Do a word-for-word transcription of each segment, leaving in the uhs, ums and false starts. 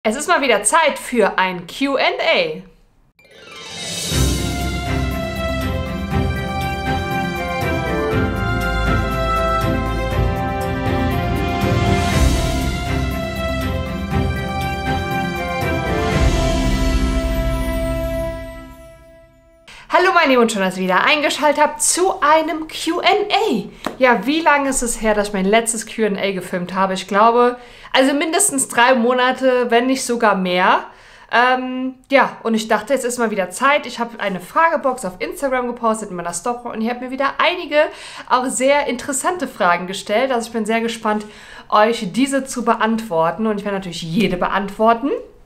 Es ist mal wieder Zeit für ein Q and A. Hallo meine Lieben und schön, dass ihr wieder eingeschaltet habt zu einem Q and A. Ja, wie lange ist es her, dass ich mein letztes Q and A gefilmt habe? Ich glaube, also mindestens drei Monate, wenn nicht sogar mehr. Ähm, ja, und ich dachte, es ist mal wieder Zeit. Ich habe eine Fragebox auf Instagram gepostet in meiner Story und ich habe mir wieder einige auch sehr interessante Fragen gestellt. Also ich bin sehr gespannt, euch diese zu beantworten und ich werde natürlich jede beantworten.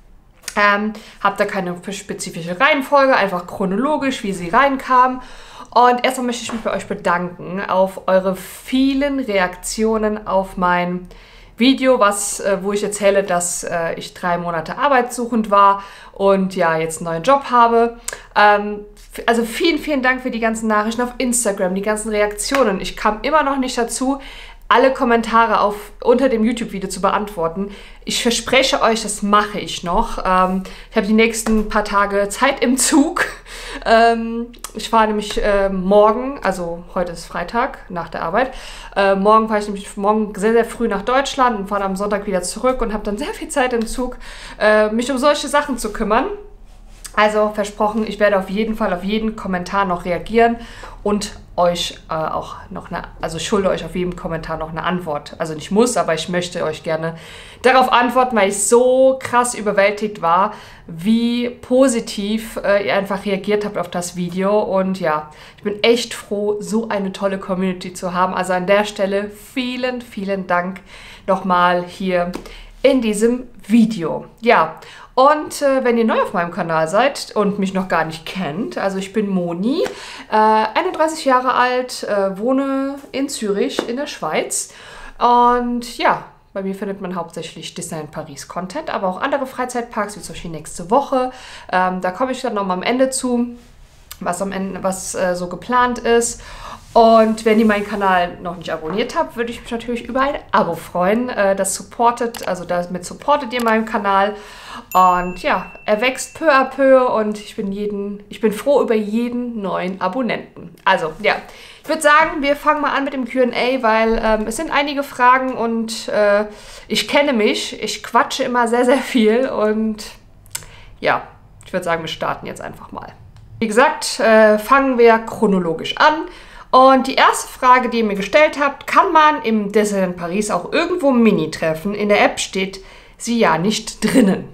Ähm, habe da keine spezifische Reihenfolge, einfach chronologisch, wie sie reinkam. Und erstmal möchte ich mich bei euch bedanken auf eure vielen Reaktionen auf mein Video, was, äh, wo ich erzähle, dass äh, ich drei Monate arbeitssuchend war und ja, jetzt einen neuen Job habe. Ähm, also vielen, vielen Dank für die ganzen Nachrichten auf Instagram, die ganzen Reaktionen. Ich kam immer noch nicht dazu, alle Kommentare auf, unter dem YouTube-Video zu beantworten. Ich verspreche euch, das mache ich noch. Ähm, ich habe die nächsten paar Tage Zeit im Zug. Ähm, ich fahre nämlich äh, morgen, also heute ist Freitag, nach der Arbeit. Äh, morgen fahre ich nämlich morgen sehr, sehr früh nach Deutschland und fahre am Sonntag wieder zurück und habe dann sehr viel Zeit im Zug, äh, mich um solche Sachen zu kümmern. Also versprochen, ich werde auf jeden Fall auf jeden Kommentar noch reagieren und euch äh, auch noch eine, also ich schulde euch auf jeden Kommentar noch eine Antwort. Also nicht muss, aber ich möchte euch gerne darauf antworten, weil ich so krass überwältigt war, wie positiv äh, ihr einfach reagiert habt auf das Video. Und ja, ich bin echt froh, so eine tolle Community zu haben. Also an der Stelle vielen, vielen Dank nochmal hier in diesem Video. Ja, und äh, wenn ihr neu auf meinem Kanal seid und mich noch gar nicht kennt, also ich bin Moni, äh, einunddreißig Jahre alt, äh, wohne in Zürich in der Schweiz und ja, bei mir findet man hauptsächlich Disneyland Paris Content, aber auch andere Freizeitparks, wie zum Beispiel nächste Woche. Ähm, da komme ich dann noch mal am Ende zu, was am Ende, was äh, so geplant ist. Und wenn ihr meinen Kanal noch nicht abonniert habt, würde ich mich natürlich über ein Abo freuen. Das supportet, also damit supportet ihr meinen Kanal. Und ja, er wächst peu à peu und ich bin jeden, ich bin froh über jeden neuen Abonnenten. Also ja, ich würde sagen, wir fangen mal an mit dem Q and A, weil ähm, es sind einige Fragen und äh, ich kenne mich. Ich quatsche immer sehr, sehr viel und ja, ich würde sagen, wir starten jetzt einfach mal. Wie gesagt, äh, fangen wir chronologisch an. Und die erste Frage, die ihr mir gestellt habt, kann man im Disneyland Paris auch irgendwo Mini treffen? In der App steht sie ja nicht drinnen.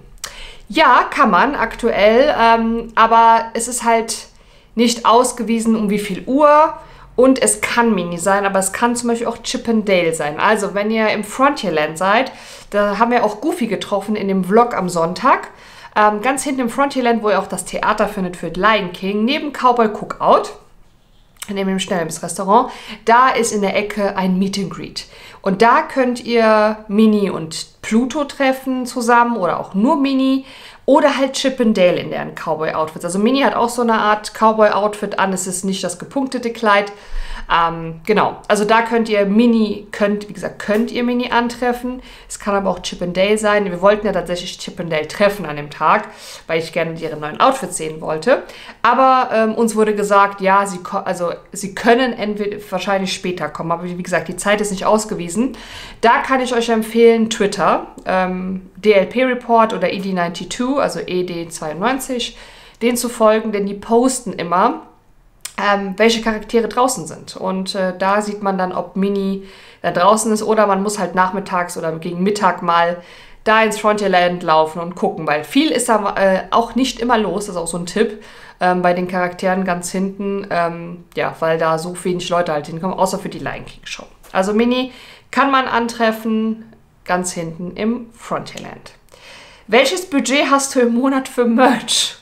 Ja, kann man aktuell, ähm, aber es ist halt nicht ausgewiesen, um wie viel Uhr. Und es kann Mini sein, aber es kann zum Beispiel auch Chip and Dale sein. Also wenn ihr im Frontierland seid, da haben wir auch Goofy getroffen in dem Vlog am Sonntag. Ähm, ganz hinten im Frontierland, wo ihr auch das Theater findet für Lion King, neben Cowboy Cookout. Neben dem Schnellbiss-Restaurant, da ist in der Ecke ein Meet and Greet. Und da könnt ihr Minnie und Pluto treffen zusammen oder auch nur Minnie oder halt Chip and Dale in deren Cowboy-Outfits. Also Minnie hat auch so eine Art Cowboy-Outfit an, es ist nicht das gepunktete Kleid. Ähm, genau, also da könnt ihr Minnie, könnt, wie gesagt, könnt ihr Minnie antreffen. Es kann aber auch Chip and Dale sein. Wir wollten ja tatsächlich Chip and Dale treffen an dem Tag, weil ich gerne ihre neuen Outfits sehen wollte. Aber ähm, uns wurde gesagt, ja, sie, also, sie können entweder wahrscheinlich später kommen. Aber wie gesagt, die Zeit ist nicht ausgewiesen. Da kann ich euch empfehlen, Twitter, ähm, D L P Report oder E D zweiundneunzig, also E D zweiundneunzig, denen zu folgen, denn die posten immer, Ähm, welche Charaktere draußen sind. Und äh, da sieht man dann, ob Minnie da draußen ist oder man muss halt nachmittags oder gegen Mittag mal da ins Frontierland laufen und gucken, weil viel ist da äh, auch nicht immer los, das ist auch so ein Tipp ähm, bei den Charakteren ganz hinten, ähm, ja, weil da so wenig Leute halt hinkommen, außer für die Lion King Show. Also Minnie kann man antreffen, ganz hinten im Frontierland. Welches Budget hast du im Monat für Merch?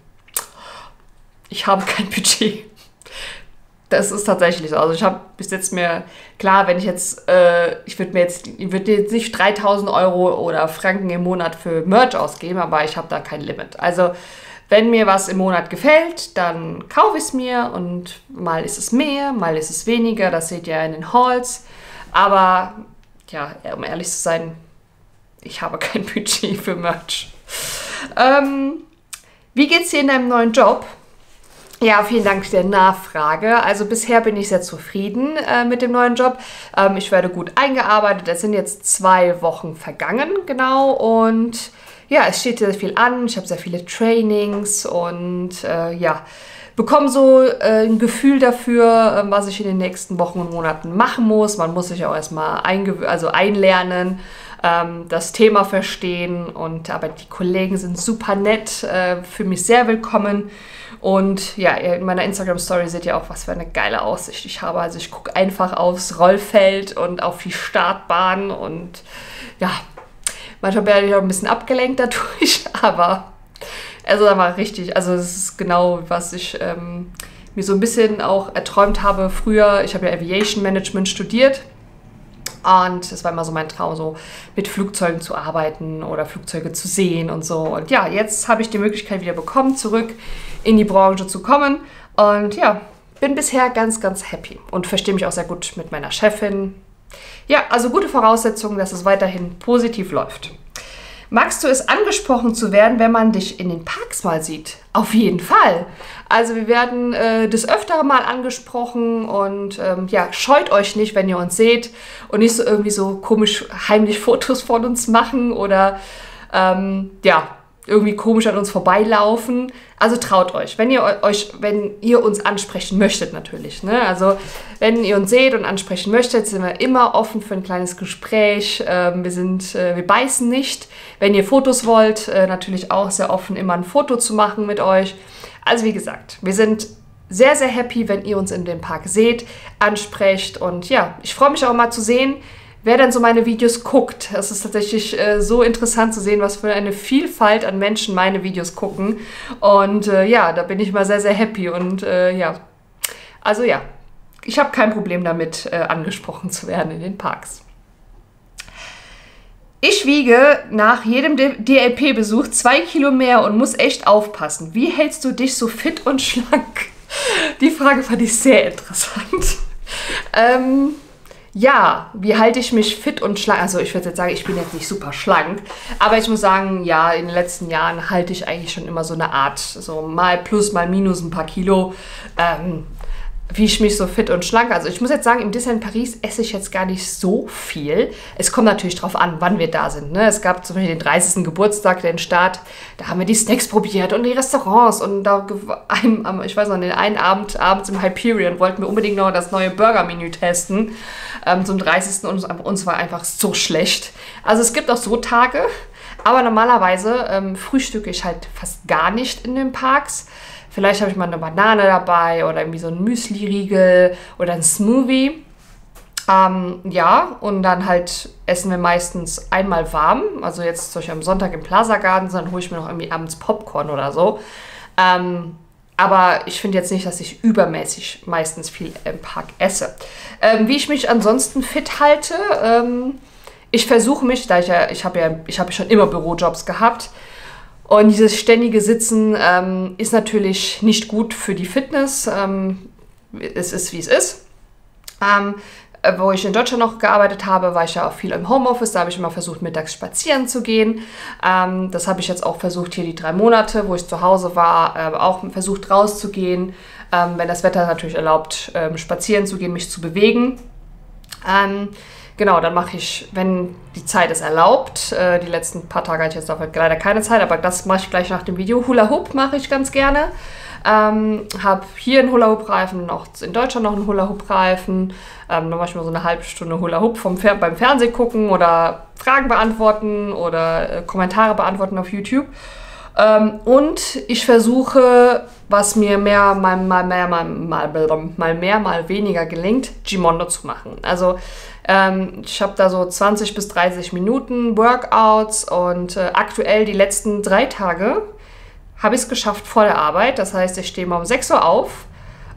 Ich habe kein Budget. Das ist tatsächlich so. Also ich habe bis jetzt mir, klar, wenn ich jetzt, äh, ich würde mir jetzt, ich würde jetzt nicht dreitausend Euro oder Franken im Monat für Merch ausgeben, aber ich habe da kein Limit. Also wenn mir was im Monat gefällt, dann kaufe ich es mir und mal ist es mehr, mal ist es weniger, das seht ihr in den Hauls. Aber ja, um ehrlich zu sein, ich habe kein Budget für Merch. Ähm, wie geht's dir in deinem neuen Job? Ja, vielen Dank für die Nachfrage. Also bisher bin ich sehr zufrieden äh, mit dem neuen Job. Ähm, ich werde gut eingearbeitet. Es sind jetzt zwei Wochen vergangen, genau. Und ja, es steht sehr viel an. Ich habe sehr viele Trainings und äh, ja, bekomme so äh, ein Gefühl dafür, äh, was ich in den nächsten Wochen und Monaten machen muss. Man muss sich auch erstmal also einlernen, ähm, das Thema verstehen. Und aber die Kollegen sind super nett, äh, für mich sehr willkommen. Und ja, in meiner Instagram-Story seht ihr auch, was für eine geile Aussicht ich habe. Also ich gucke einfach aufs Rollfeld und auf die Startbahn und ja, manchmal werde ich auch ein bisschen abgelenkt dadurch, aber also da war richtig, also es ist genau, was ich ähm, mir so ein bisschen auch erträumt habe früher. Ich habe ja Aviation Management studiert. Und es war immer so mein Traum, so mit Flugzeugen zu arbeiten oder Flugzeuge zu sehen und so. Und ja, jetzt habe ich die Möglichkeit wieder bekommen, zurück in die Branche zu kommen. Und ja, bin bisher ganz, ganz happy und verstehe mich auch sehr gut mit meiner Chefin. Ja, also gute Voraussetzungen, dass es weiterhin positiv läuft. Magst du es, angesprochen zu werden, wenn man dich in den Parks mal sieht? Auf jeden Fall. Also wir werden äh, des Öfteren mal angesprochen und ähm, ja, scheut euch nicht, wenn ihr uns seht und nicht so irgendwie so komisch heimlich Fotos von uns machen oder ähm, ja, irgendwie komisch an uns vorbeilaufen. Also traut euch, wenn ihr euch, wenn ihr uns ansprechen möchtet natürlich. Ne? Also wenn ihr uns seht und ansprechen möchtet, sind wir immer offen für ein kleines Gespräch. Ähm, wir sind, äh, wir beißen nicht. Wenn ihr Fotos wollt, äh, natürlich auch sehr offen, immer ein Foto zu machen mit euch. Also wie gesagt, wir sind sehr, sehr happy, wenn ihr uns in dem Park seht, ansprecht. Und ja, ich freue mich auch mal zu sehen, wer dann so meine Videos guckt. Es ist tatsächlich äh, so interessant zu sehen, was für eine Vielfalt an Menschen meine Videos gucken. Und äh, ja, da bin ich mal sehr, sehr happy. Und äh, ja, also ja, ich habe kein Problem damit, äh, angesprochen zu werden in den Parks. Ich wiege nach jedem D L P-Besuch zwei Kilo mehr und muss echt aufpassen. Wie hältst du dich so fit und schlank? Die Frage fand ich sehr interessant. ähm... Ja, wie halte ich mich fit und schlank? Also ich würde jetzt sagen, ich bin jetzt nicht super schlank, aber ich muss sagen, ja, in den letzten Jahren halte ich eigentlich schon immer so eine Art, so mal plus, mal minus ein paar Kilo, ähm, wie ich mich so fit und schlank. Also ich muss jetzt sagen, im Disneyland Paris esse ich jetzt gar nicht so viel. Es kommt natürlich drauf an, wann wir da sind. Ne? Es gab zum Beispiel den dreißigsten Geburtstag, den Start, da haben wir die Snacks probiert und die Restaurants und da, ein, ich weiß noch, den einen Abend abends im Hyperion wollten wir unbedingt noch das neue Burger-Menü testen ähm, zum dreißigsten und uns war einfach so schlecht. Also es gibt auch so Tage, aber normalerweise ähm, frühstücke ich halt fast gar nicht in den Parks. Vielleicht habe ich mal eine Banane dabei oder irgendwie so ein Müsli-Riegel oder ein Smoothie. Ähm, ja, und dann halt essen wir meistens einmal warm. Also jetzt zum Beispiel am Sonntag im Plaza Garden, dann hole ich mir noch irgendwie abends Popcorn oder so. Ähm, aber ich finde jetzt nicht, dass ich übermäßig meistens viel im Park esse. Ähm, wie ich mich ansonsten fit halte, ähm, ich versuche mich, da ich ja, ich habe ja, ich habe schon immer Bürojobs gehabt, und dieses ständige Sitzen ähm, ist natürlich nicht gut für die Fitness. Ähm, es ist, wie es ist. Ähm, wo ich in Deutschland noch gearbeitet habe, war ich ja auch viel im Homeoffice. Da habe ich immer versucht, mittags spazieren zu gehen. Ähm, das habe ich jetzt auch versucht, hier die drei Monate, wo ich zu Hause war, äh, auch versucht rauszugehen. Ähm, wenn das Wetter natürlich erlaubt, ähm, spazieren zu gehen, mich zu bewegen. Ähm, Genau, dann mache ich, wenn die Zeit es erlaubt, äh, die letzten paar Tage hatte ich jetzt auch leider keine Zeit, aber das mache ich gleich nach dem Video. Hula Hoop mache ich ganz gerne. Ähm, habe hier einen Hula Hoop Reifen, auch in Deutschland noch einen Hula Hoop Reifen. Ähm, dann mache ich mal so eine halbe Stunde Hula Hoop vom Fer beim Fernsehen gucken oder Fragen beantworten oder äh, Kommentare beantworten auf YouTube. Ähm, und ich versuche, was mir mehr, mal, mal, mehr, mal, mal, mal mehr, mal weniger gelingt, Gimondo zu machen. Also ähm, ich habe da so zwanzig bis dreißig Minuten Workouts und äh, aktuell die letzten drei Tage habe ich es geschafft vor der Arbeit. Das heißt, ich stehe mal um sechs Uhr auf,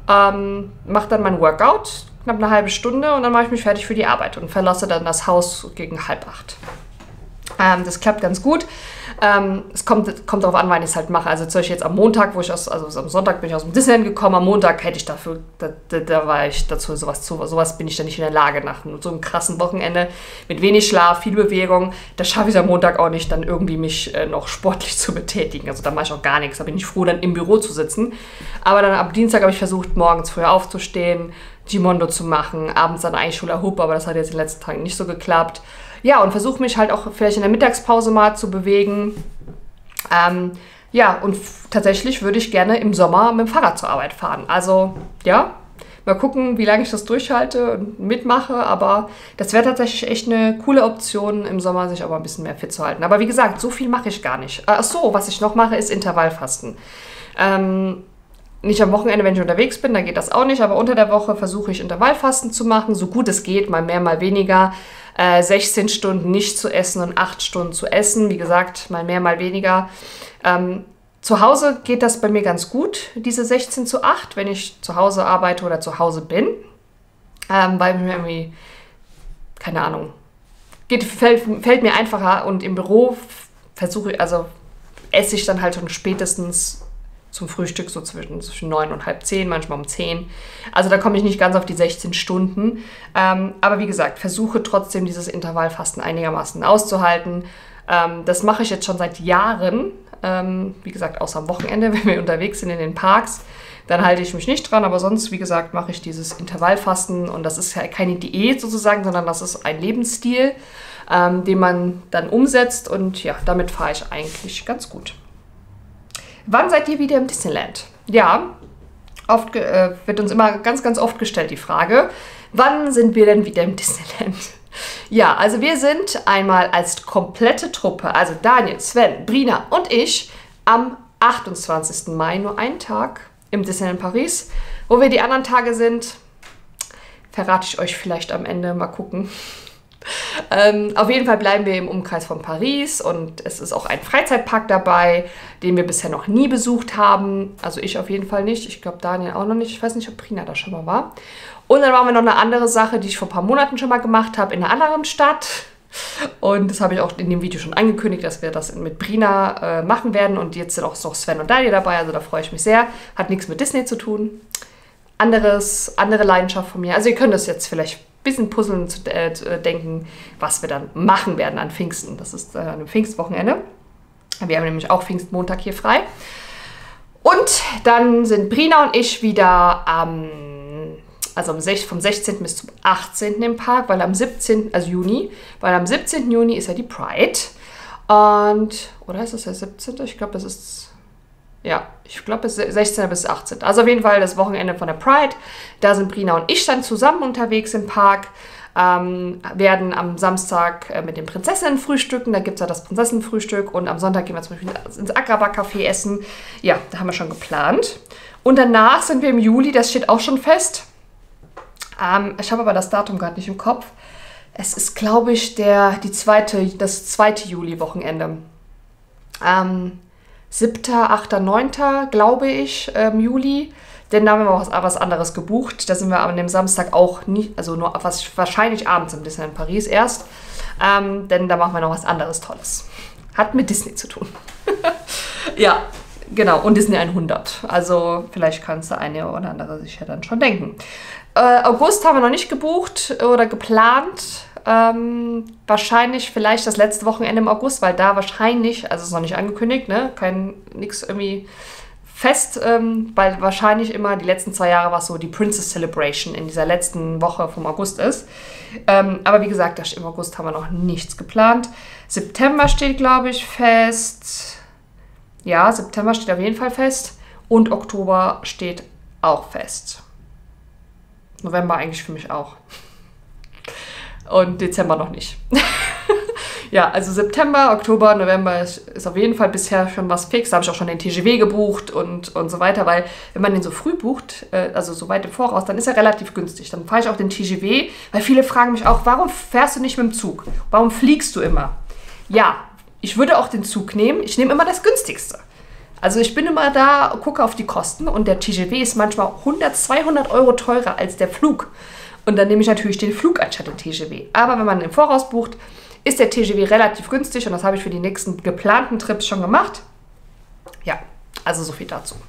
ähm, mache dann mein Workout, knapp eine halbe Stunde und dann mache ich mich fertig für die Arbeit und verlasse dann das Haus gegen halb acht. Ähm, das klappt ganz gut. Ähm, es kommt, kommt darauf an, wann ich es halt mache. Also zum Beispiel jetzt am Montag, wo ich aus, also am Sonntag bin ich aus dem Disneyland gekommen, am Montag hätte ich dafür, da, da, da war ich dazu sowas zu, sowas bin ich dann nicht in der Lage nach so einem krassen Wochenende mit wenig Schlaf, viel Bewegung, da schaffe ich es am Montag auch nicht, dann irgendwie mich äh, noch sportlich zu betätigen. Also da mache ich auch gar nichts, da bin ich froh, dann im Büro zu sitzen. Aber dann am Dienstag habe ich versucht, morgens früher aufzustehen, Gimondo zu machen, abends dann eigentlich Hula Hoop, aber das hat jetzt in den letzten Tagen nicht so geklappt. Ja, und versuche mich halt auch vielleicht in der Mittagspause mal zu bewegen. Ähm, ja, und tatsächlich würde ich gerne im Sommer mit dem Fahrrad zur Arbeit fahren. Also, ja, mal gucken, wie lange ich das durchhalte und mitmache. Aber das wäre tatsächlich echt eine coole Option, im Sommer sich aber ein bisschen mehr fit zu halten. Aber wie gesagt, so viel mache ich gar nicht. Ach so, was ich noch mache, ist Intervallfasten. Ähm... Nicht am Wochenende, wenn ich unterwegs bin, da geht das auch nicht, aber unter der Woche versuche ich Intervallfasten zu machen, so gut es geht, mal mehr, mal weniger. Äh, sechzehn Stunden nicht zu essen und acht Stunden zu essen, wie gesagt, mal mehr, mal weniger. Ähm, zu Hause geht das bei mir ganz gut, diese sechzehn zu acht, wenn ich zu Hause arbeite oder zu Hause bin, ähm, weil mir irgendwie, keine Ahnung, geht, fällt, fällt mir einfacher und im Büro versuche ich, also esse ich dann halt schon spätestens zum Frühstück so zwischen, zwischen neun und halb zehn, manchmal um zehn. Also da komme ich nicht ganz auf die sechzehn Stunden. Ähm, aber wie gesagt, versuche trotzdem dieses Intervallfasten einigermaßen auszuhalten. Ähm, das mache ich jetzt schon seit Jahren. Ähm, wie gesagt, außer am Wochenende, wenn wir unterwegs sind in den Parks. Dann halte ich mich nicht dran, aber sonst, wie gesagt, mache ich dieses Intervallfasten. Und das ist ja keine Diät sozusagen, sondern das ist ein Lebensstil, ähm, den man dann umsetzt. Und ja, damit fahre ich eigentlich ganz gut. Wann seid ihr wieder im Disneyland? Ja, oft äh, wird uns immer ganz, ganz oft gestellt die Frage, wann sind wir denn wieder im Disneyland? Ja, also wir sind einmal als komplette Truppe, also Daniel, Sven, Brina und ich, am achtundzwanzigsten Mai, nur einen Tag im Disneyland Paris. Wo wir die anderen Tage sind, verrate ich euch vielleicht am Ende, mal gucken. Ähm, auf jeden Fall bleiben wir im Umkreis von Paris und es ist auch ein Freizeitpark dabei, den wir bisher noch nie besucht haben. Also ich auf jeden Fall nicht. Ich glaube Daniel auch noch nicht. Ich weiß nicht, ob Brina da schon mal war. Und dann machen wir noch eine andere Sache, die ich vor ein paar Monaten schon mal gemacht habe in einer anderen Stadt. Und das habe ich auch in dem Video schon angekündigt, dass wir das mit Brina äh, machen werden. Und jetzt sind auch noch Sven und Daniel dabei, also da freue ich mich sehr. Hat nichts mit Disney zu tun. Anderes, andere Leidenschaft von mir. Also ihr könnt das jetzt vielleicht bisschen puzzeln zu äh, denken, was wir dann machen werden an Pfingsten. Das ist äh, an einem Pfingstwochenende. Wir haben nämlich auch Pfingstmontag hier frei. Und dann sind Brina und ich wieder am, also vom sechzehnten bis zum achtzehnten im Park, weil am siebzehnten, also Juni, weil am siebzehnten Juni ist ja die Pride. Und, oder ist das der siebzehnte? Ich glaube, das ist... Ja, ich glaube, es ist sechzehnten bis achtzehnten Also auf jeden Fall das Wochenende von der Pride. Da sind Brina und ich dann zusammen unterwegs im Park. Ähm, werden am Samstag äh, mit den Prinzessinnen frühstücken. Da gibt es ja das Prinzessinnenfrühstück. Und am Sonntag gehen wir zum Beispiel ins Agrabah-Café essen. Ja, da haben wir schon geplant. Und danach sind wir im Juli. Das steht auch schon fest. Ähm, ich habe aber das Datum gerade nicht im Kopf. Es ist, glaube ich, der, die zweite, das zweite Juli-Wochenende. Ähm... siebter, achter, neunter glaube ich, ähm, Juli. Denn da haben wir auch was, was anderes gebucht. Da sind wir an dem Samstag auch nie, also nur was, wahrscheinlich abends im Disneyland Paris erst. Ähm, denn da machen wir noch was anderes Tolles. Hat mit Disney zu tun. Ja, genau. Und Disney hundert. Also vielleicht kannst du eine oder andere sich ja dann schon denken. Äh, August haben wir noch nicht gebucht oder geplant. Ähm, wahrscheinlich vielleicht das letzte Wochenende im August, weil da wahrscheinlich, also es ist noch nicht angekündigt, ne, kein, nix irgendwie fest, ähm, weil wahrscheinlich immer die letzten zwei Jahre war es so die Princess Celebration in dieser letzten Woche vom August ist. Ähm, aber wie gesagt, im August haben wir noch nichts geplant. September steht, glaube ich, fest. Ja, September steht auf jeden Fall fest. Und Oktober steht auch fest. November eigentlich für mich auch. Und Dezember noch nicht. Ja, also September, Oktober, November ist, ist auf jeden Fall bisher schon was fix. Da habe ich auch schon den T G V gebucht und, und so weiter, weil wenn man den so früh bucht, äh, also so weit im Voraus, dann ist er relativ günstig. Dann fahre ich auch den T G V, weil viele fragen mich auch, warum fährst du nicht mit dem Zug? Warum fliegst du immer? Ja, ich würde auch den Zug nehmen. Ich nehme immer das günstigste. Also ich bin immer da, gucke auf die Kosten und der T G V ist manchmal hundert, zweihundert Euro teurer als der Flug. Und dann nehme ich natürlich den Flug anstatt den T G V. Aber wenn man im Voraus bucht, ist der T G V relativ günstig und das habe ich für die nächsten geplanten Trips schon gemacht. Ja, also so viel dazu.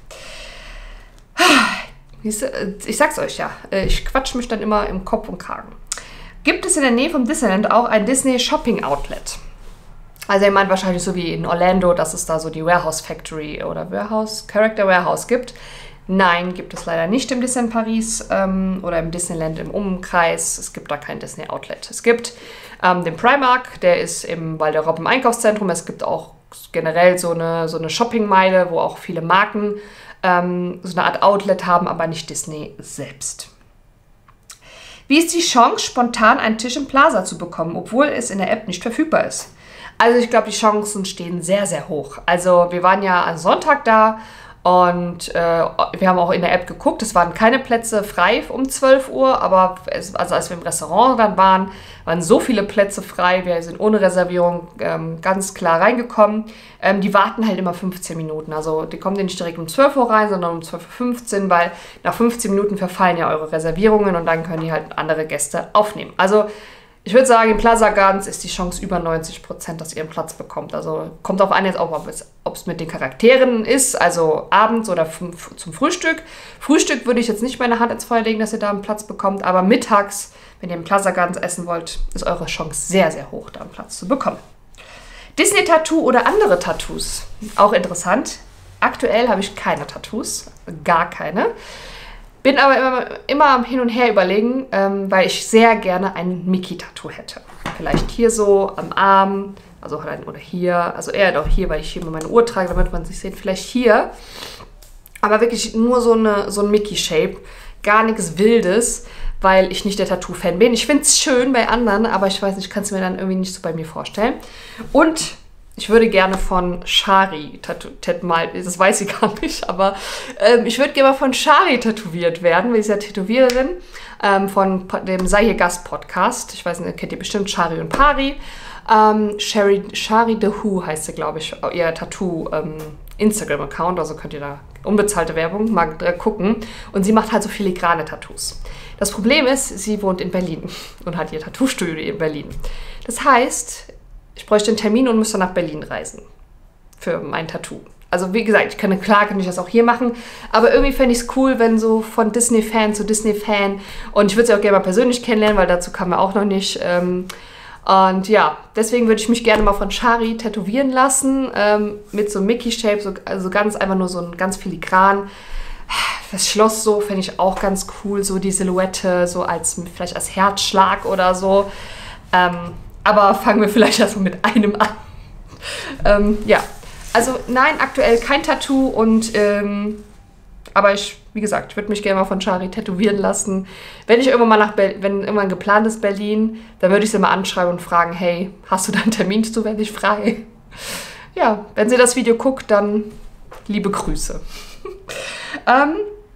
Ich sag's euch ja, ich quatsch mich dann immer im Kopf und Kragen. Gibt es in der Nähe vom Disneyland auch ein Disney Shopping Outlet? Also ihr meint wahrscheinlich so wie in Orlando, dass es da so die Warehouse Factory oder Warehouse, Character Warehouse gibt. Nein, gibt es leider nicht im Disneyland Paris ähm, oder im Disneyland im Umkreis. Es gibt da kein Disney Outlet. Es gibt ähm, den Primark, der ist im Val d'Europe im Einkaufszentrum. Es gibt auch generell so eine, so eine Shoppingmeile, wo auch viele Marken ähm, so eine Art Outlet haben, aber nicht Disney selbst. Wie ist die Chance, spontan einen Tisch im Plaza zu bekommen, obwohl es in der App nicht verfügbar ist? Also ich glaube, die Chancen stehen sehr, sehr hoch. Also wir waren ja am Sonntag da und äh, wir haben auch in der App geguckt. Es waren keine Plätze frei um zwölf Uhr, aber es, also als wir im Restaurant dann waren, waren so viele Plätze frei. Wir sind ohne Reservierung ähm, ganz klar reingekommen. Ähm, die warten halt immer fünfzehn Minuten. Also die kommen nicht direkt um zwölf Uhr rein, sondern um zwölf Uhr fünfzehn, weil nach fünfzehn Minuten verfallen ja eure Reservierungen und dann können die halt andere Gäste aufnehmen. Also ich würde sagen, im Plaza Gardens ist die Chance über neunzig Prozent, dass ihr einen Platz bekommt. Also kommt auf an jetzt auch, ob es, ob es mit den Charakteren ist, also abends oder zum Frühstück. Frühstück würde ich jetzt nicht meine Hand ins Feuer legen, dass ihr da einen Platz bekommt, aber mittags, wenn ihr im Plaza Gardens essen wollt, ist eure Chance sehr, sehr hoch, da einen Platz zu bekommen. Disney-Tattoo oder andere Tattoos, auch interessant. Aktuell habe ich keine Tattoos, gar keine. Bin aber immer, immer am Hin und Her überlegen, ähm, weil ich sehr gerne ein Mickey-Tattoo hätte. Vielleicht hier so am Arm, also oder hier, also eher doch hier, weil ich hier meine Uhr trage, damit man sich sieht. Vielleicht hier, aber wirklich nur so, eine, so ein Mickey-Shape, gar nichts Wildes, weil ich nicht der Tattoo-Fan bin. Ich finde es schön bei anderen, aber ich weiß nicht, ich kann es mir dann irgendwie nicht so bei mir vorstellen. Und ich würde gerne von Shari tätowiert mal, das weiß ich gar nicht, aber ähm, ich würde gerne mal von Shari tätowiert werden, weil sie ist ja Tätowiererin ähm, von dem Sei hier Gast Podcast. Ich weiß nicht, kennt ihr bestimmt Shari und Pari. Ähm, Shari, Shari the Who heißt sie, glaube ich, ihr Tattoo ähm, Instagram-Account, also könnt ihr da unbezahlte Werbung mal äh, gucken. Und sie macht halt so filigrane Tattoos. Das Problem ist, sie wohnt in Berlin und hat ihr Tattoo-Studio in Berlin. Das heißt, ich bräuchte einen Termin und müsste nach Berlin reisen für mein Tattoo. Also wie gesagt, ich kann, klar kann ich das auch hier machen, aber irgendwie fände ich es cool, wenn so von Disney-Fan zu Disney-Fan, und ich würde sie auch gerne mal persönlich kennenlernen, weil dazu kamen wir auch noch nicht. Ähm, und ja, deswegen würde ich mich gerne mal von Shari tätowieren lassen, ähm, mit so Mickey-Shape, so, also ganz einfach nur so ein ganz filigran. Das Schloss so fände ich auch ganz cool, so die Silhouette, so als vielleicht als Herzschlag oder so. Ähm, Aber fangen wir vielleicht erstmal mit einem an. ähm, ja, also nein, aktuell kein Tattoo. Und ähm, aber ich, wie gesagt, ich würde mich gerne mal von Shari tätowieren lassen. Wenn ich irgendwann mal nach Ber wenn irgendwann geplant ist Berlin, dann würde ich sie mal anschreiben und fragen, hey, hast du da einen Termin zufällig frei? Ja, wenn sie das Video guckt, dann liebe Grüße. ähm,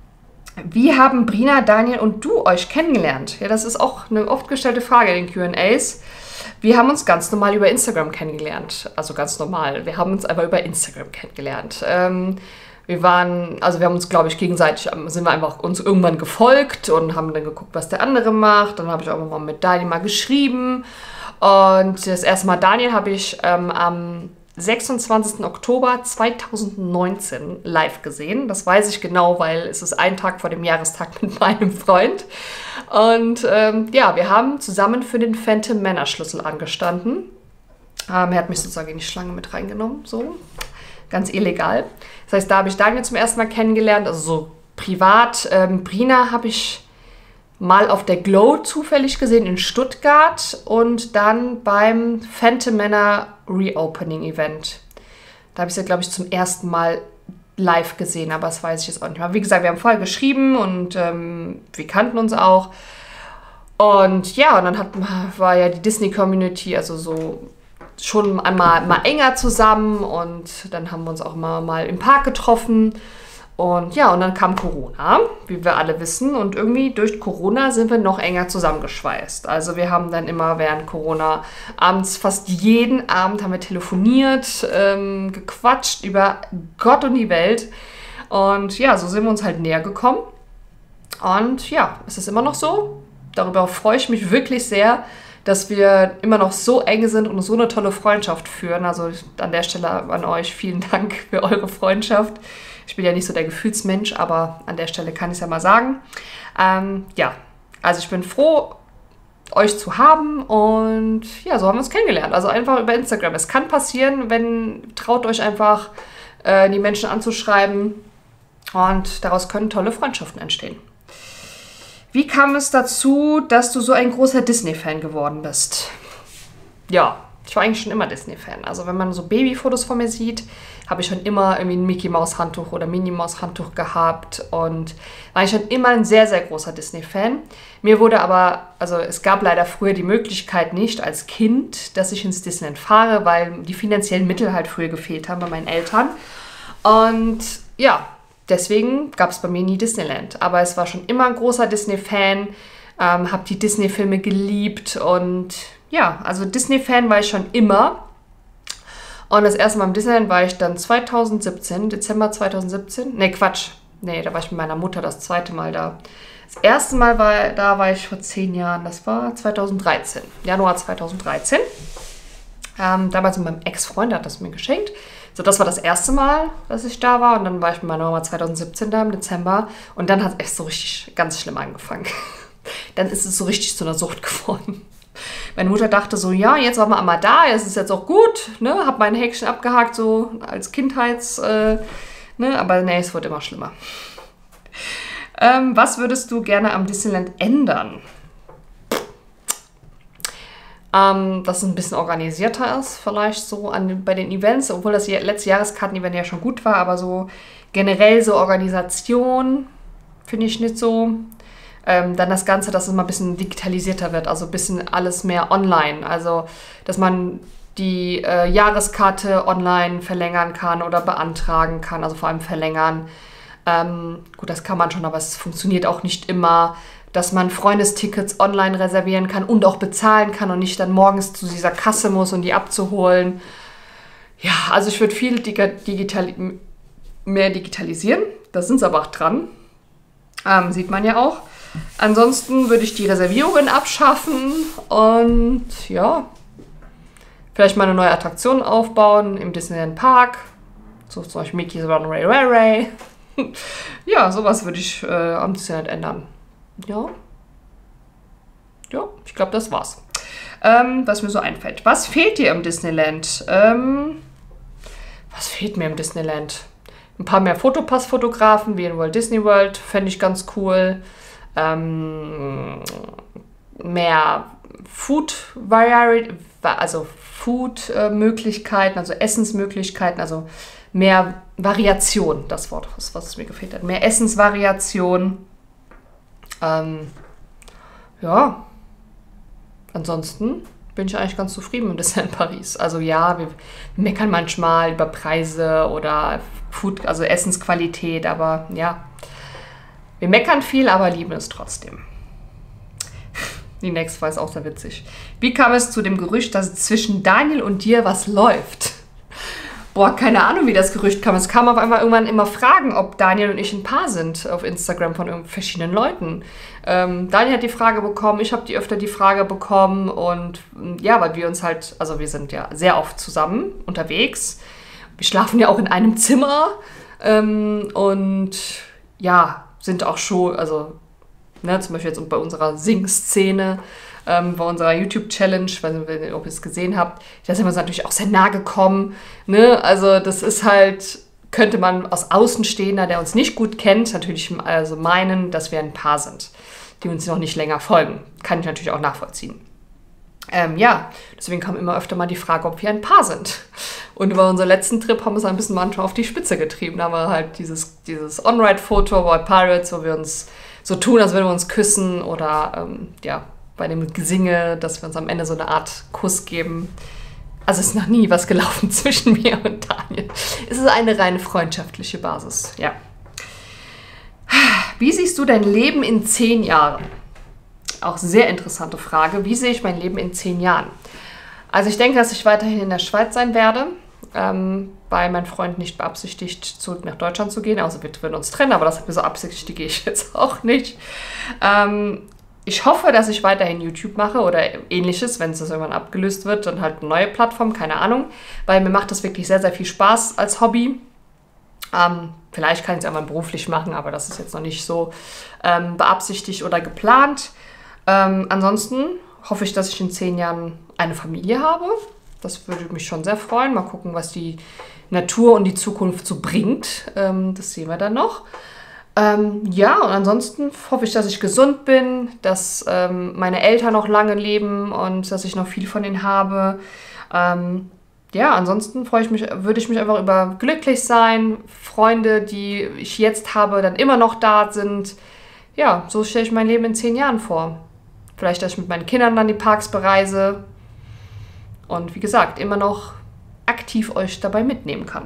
Wie haben Brina, Daniel und du euch kennengelernt? Ja, das ist auch eine oft gestellte Frage in den Q and As. Wir haben uns ganz normal über Instagram kennengelernt. Also ganz normal. Wir haben uns aber über Instagram kennengelernt. Ähm, wir waren, also wir haben uns, glaube ich, gegenseitig, sind wir einfach uns irgendwann gefolgt und haben dann geguckt, was der andere macht. Dann habe ich auch mal mit Daniel mal geschrieben. Und das erste Mal Daniel habe ich ähm, am sechsundzwanzigsten Oktober zweitausendneunzehn live gesehen. Das weiß ich genau, weil es ist ein Tag vor dem Jahrestag mit meinem Freund. Und ähm, ja, wir haben zusammen für den Phantom Männerschlüssel angestanden. Ähm, er hat mich sozusagen in die Schlange mit reingenommen, so. Ganz illegal. Das heißt, da habe ich Daniel zum ersten Mal kennengelernt, also so privat. Ähm, Brina habe ich mal auf der Glow zufällig gesehen in Stuttgart und dann beim Phantom Männer Reopening Event. Da habe ich sie, glaube ich, zum ersten Mal live gesehen, aber das weiß ich jetzt auch nicht mehr. Wie gesagt, wir haben vorher geschrieben und ähm, wir kannten uns auch. Und ja, und dann hat, war ja die Disney-Community, also so schon einmal mal enger zusammen und dann haben wir uns auch mal, mal im Park getroffen. Und ja, und dann kam Corona, wie wir alle wissen. Und irgendwie durch Corona sind wir noch enger zusammengeschweißt. Also wir haben dann immer während Corona abends, fast jeden Abend haben wir telefoniert, ähm, gequatscht über Gott und die Welt. Und ja, so sind wir uns halt näher gekommen. Und ja, es ist immer noch so. Darüber freue ich mich wirklich sehr, dass wir immer noch so eng sind und so eine tolle Freundschaft führen. Also an der Stelle an euch vielen Dank für eure Freundschaft. Ich bin ja nicht so der Gefühlsmensch, aber an der Stelle kann ich es ja mal sagen. Ähm, ja, also ich bin froh, euch zu haben und ja, so haben wir uns kennengelernt. Also einfach über Instagram. Es kann passieren, wenn, traut euch einfach, äh, die Menschen anzuschreiben und daraus können tolle Freundschaften entstehen. Wie kam es dazu, dass du so ein großer Disney-Fan geworden bist? Ja, ich war eigentlich schon immer Disney-Fan. Also wenn man so Babyfotos von mir sieht, habe ich schon immer irgendwie ein Mickey-Maus-Handtuch oder Minnie-Maus-Handtuch gehabt und war ich schon immer ein sehr, sehr großer Disney-Fan. Mir wurde aber, also es gab leider früher die Möglichkeit nicht als Kind, dass ich ins Disneyland fahre, weil die finanziellen Mittel halt früher gefehlt haben bei meinen Eltern. Und ja, deswegen gab es bei mir nie Disneyland. Aber es war schon immer ein großer Disney-Fan, ähm, habe die Disney-Filme geliebt und ja, also Disney-Fan war ich schon immer. Und das erste Mal im Disneyland war ich dann zweitausendsiebzehn, Dezember zweitausendsiebzehn. Ne, Quatsch. Ne, da war ich mit meiner Mutter das zweite Mal da. Das erste Mal war, da war ich vor zehn Jahren, das war zweitausenddreizehn, Januar zweitausenddreizehn. Ähm, damals mit meinem Ex-Freund, der hat das mir geschenkt. So, das war das erste Mal, dass ich da war. Und dann war ich mit meiner Mama zweitausendsiebzehn da im Dezember. Und dann hat es echt so richtig ganz schlimm angefangen. Dann ist es so richtig zu einer Sucht geworden. Meine Mutter dachte so, ja, jetzt waren wir einmal da, es ist jetzt auch gut, ne, hab mein Häkchen abgehakt, so als Kindheits, äh, ne, aber nee, es wird immer schlimmer. Ähm, was würdest du gerne am Disneyland ändern? Ähm, dass es ein bisschen organisierter ist, vielleicht so an, bei den Events, obwohl das letzte Jahreskarten-Event ja schon gut war, aber so generell so Organisation finde ich nicht so. Ähm, dann das Ganze, dass es mal ein bisschen digitalisierter wird, also ein bisschen alles mehr online. Also, dass man die äh, Jahreskarte online verlängern kann oder beantragen kann, also vor allem verlängern. Ähm, gut, das kann man schon, aber es funktioniert auch nicht immer. Dass man Freundestickets online reservieren kann und auch bezahlen kann und nicht dann morgens zu dieser Kasse muss, um die abzuholen. Ja, also ich würde viel digital mehr digitalisieren. Da sind sie aber auch dran. Ähm, sieht man ja auch. Ansonsten würde ich die Reservierungen abschaffen und ja, vielleicht mal eine neue Attraktion aufbauen im Disneyland Park. So zum Beispiel Mickey's Runaway Railway. Ja, sowas würde ich äh, am Disneyland ändern. Ja. Ja, ich glaube, das war's. Ähm, was mir so einfällt. Was fehlt dir im Disneyland? Ähm, was fehlt mir im Disneyland? Ein paar mehr Fotopass-Fotografen wie in Walt Disney World fände ich ganz cool. Ähm, mehr Food Variety, also Food-Möglichkeiten, also Essensmöglichkeiten, also mehr Variation, das Wort, was, was mir gefehlt hat. Mehr Essensvariation. Ähm, ja, ansonsten bin ich eigentlich ganz zufrieden mit Disneyland Paris. Also ja, wir meckern manchmal über Preise oder Food, also Essensqualität, aber ja, wir meckern viel, aber lieben es trotzdem. Die nächste war ist auch sehr witzig. Wie kam es zu dem Gerücht, dass zwischen Daniel und dir was läuft? Boah, keine Ahnung, wie das Gerücht kam. Es kam auf einmal irgendwann immer Fragen, ob Daniel und ich ein Paar sind auf Instagram von verschiedenen Leuten. Ähm, Daniel hat die Frage bekommen, ich habe die öfter die Frage bekommen und ja, weil wir uns halt, also wir sind ja sehr oft zusammen unterwegs. Wir schlafen ja auch in einem Zimmer ähm, und ja, sind auch schon, also ne, zum Beispiel jetzt bei unserer Sing-Szene, ähm, bei unserer YouTube-Challenge, ich weiß nicht, ob ihr es gesehen habt, da sind wir uns natürlich auch sehr nah gekommen. Ne? Also das ist halt, könnte man aus Außenstehender, der uns nicht gut kennt, natürlich also meinen, dass wir ein Paar sind, die uns noch nicht länger folgen. Kann ich natürlich auch nachvollziehen. Ähm, ja, deswegen kam immer öfter mal die Frage, ob wir ein Paar sind. Und über unseren letzten Trip haben wir es ein bisschen manchmal auf die Spitze getrieben. Da haben wir halt dieses, dieses On-Ride-Foto bei Pirates, wo wir uns so tun, als würden wir uns küssen oder ähm, ja, bei dem Gesinge, dass wir uns am Ende so eine Art Kuss geben. Also es ist noch nie was gelaufen zwischen mir und Daniel. Es ist eine reine freundschaftliche Basis, ja. Wie siehst du dein Leben in zehn Jahren? Auch sehr interessante Frage. Wie sehe ich mein Leben in zehn Jahren? Also ich denke, dass ich weiterhin in der Schweiz sein werde, ähm, weil mein Freund nicht beabsichtigt, zurück nach Deutschland zu gehen. Also wir würden uns trennen, aber das beabsichtige ich jetzt auch nicht. Ähm, ich hoffe, dass ich weiterhin YouTube mache oder ähnliches, wenn es das irgendwann abgelöst wird, dann halt eine neue Plattform, keine Ahnung. Weil mir macht das wirklich sehr, sehr viel Spaß als Hobby. Ähm, vielleicht kann ich es irgendwann beruflich machen, aber das ist jetzt noch nicht so ähm, beabsichtigt oder geplant. Ähm, ansonsten hoffe ich, dass ich in zehn Jahren eine Familie habe. Das würde mich schon sehr freuen. Mal gucken, was die Natur und die Zukunft so bringt. Ähm, das sehen wir dann noch. Ähm, ja, und ansonsten hoffe ich, dass ich gesund bin, dass ähm, meine Eltern noch lange leben und dass ich noch viel von ihnen habe. Ähm, ja, ansonsten freue ich mich, würde ich mich einfach über glücklich sein, Freunde, die ich jetzt habe, dann immer noch da sind. Ja, so stelle ich mein Leben in zehn Jahren vor. Vielleicht, dass ich mit meinen Kindern dann die Parks bereise und wie gesagt, immer noch aktiv euch dabei mitnehmen kann.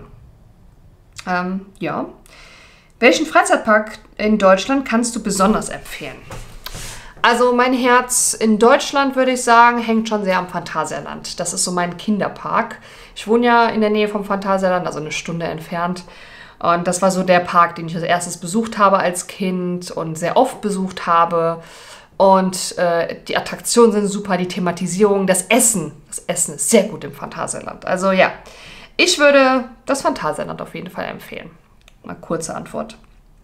Ähm, ja. Welchen Freizeitpark in Deutschland kannst du besonders empfehlen? Also mein Herz in Deutschland, würde ich sagen, hängt schon sehr am Phantasialand. Das ist so mein Kinderpark. Ich wohne ja in der Nähe vom Phantasialand, also eine Stunde entfernt. Und das war so der Park, den ich als erstes besucht habe als Kind und sehr oft besucht habe. Und äh, die Attraktionen sind super, die Thematisierung, das Essen. Das Essen ist sehr gut im Phantasialand. Also ja, ich würde das Phantasialand auf jeden Fall empfehlen. Mal kurze Antwort.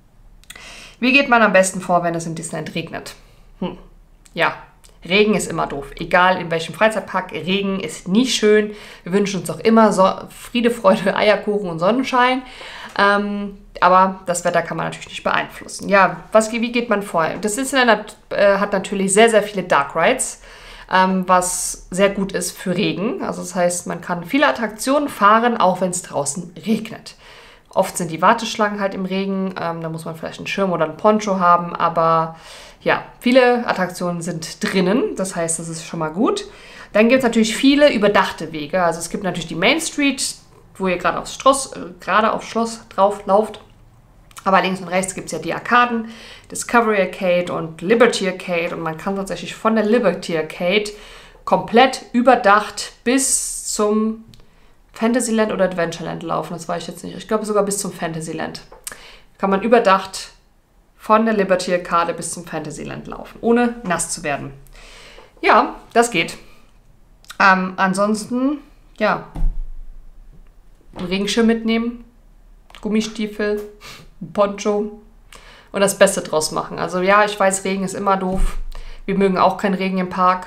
Wie geht man am besten vor, wenn es in Disneyland regnet? Hm. Ja, Regen ist immer doof. Egal in welchem Freizeitpark, Regen ist nie schön. Wir wünschen uns auch immer so Friede, Freude, Eierkuchen und Sonnenschein. Ähm, aber das Wetter kann man natürlich nicht beeinflussen. Ja, was, wie geht man vor? Das Disneyland äh, hat natürlich sehr, sehr viele Dark Rides, ähm, was sehr gut ist für Regen. Also das heißt, man kann viele Attraktionen fahren, auch wenn es draußen regnet. Oft sind die Warteschlangen halt im Regen, ähm, da muss man vielleicht einen Schirm oder einen Poncho haben, aber ja, viele Attraktionen sind drinnen, das heißt, das ist schon mal gut. Dann gibt es natürlich viele überdachte Wege, also es gibt natürlich die Main Street, wo ihr gerade aufs Schloss, äh, gerade aufs Schloss drauf lauft, aber links und rechts gibt es ja die Arkaden, Discovery Arcade und Liberty Arcade und man kann tatsächlich von der Liberty Arcade komplett überdacht bis zum Fantasyland oder Adventureland laufen, das weiß ich jetzt nicht. Ich glaube sogar bis zum Fantasyland. Kann man überdacht von der Liberty Arcade bis zum Fantasyland laufen, ohne nass zu werden. Ja, das geht. Ähm, ansonsten, ja, einen Regenschirm mitnehmen, Gummistiefel, ein Poncho und das Beste draus machen. Also ja, ich weiß, Regen ist immer doof. Wir mögen auch keinen Regen im Park.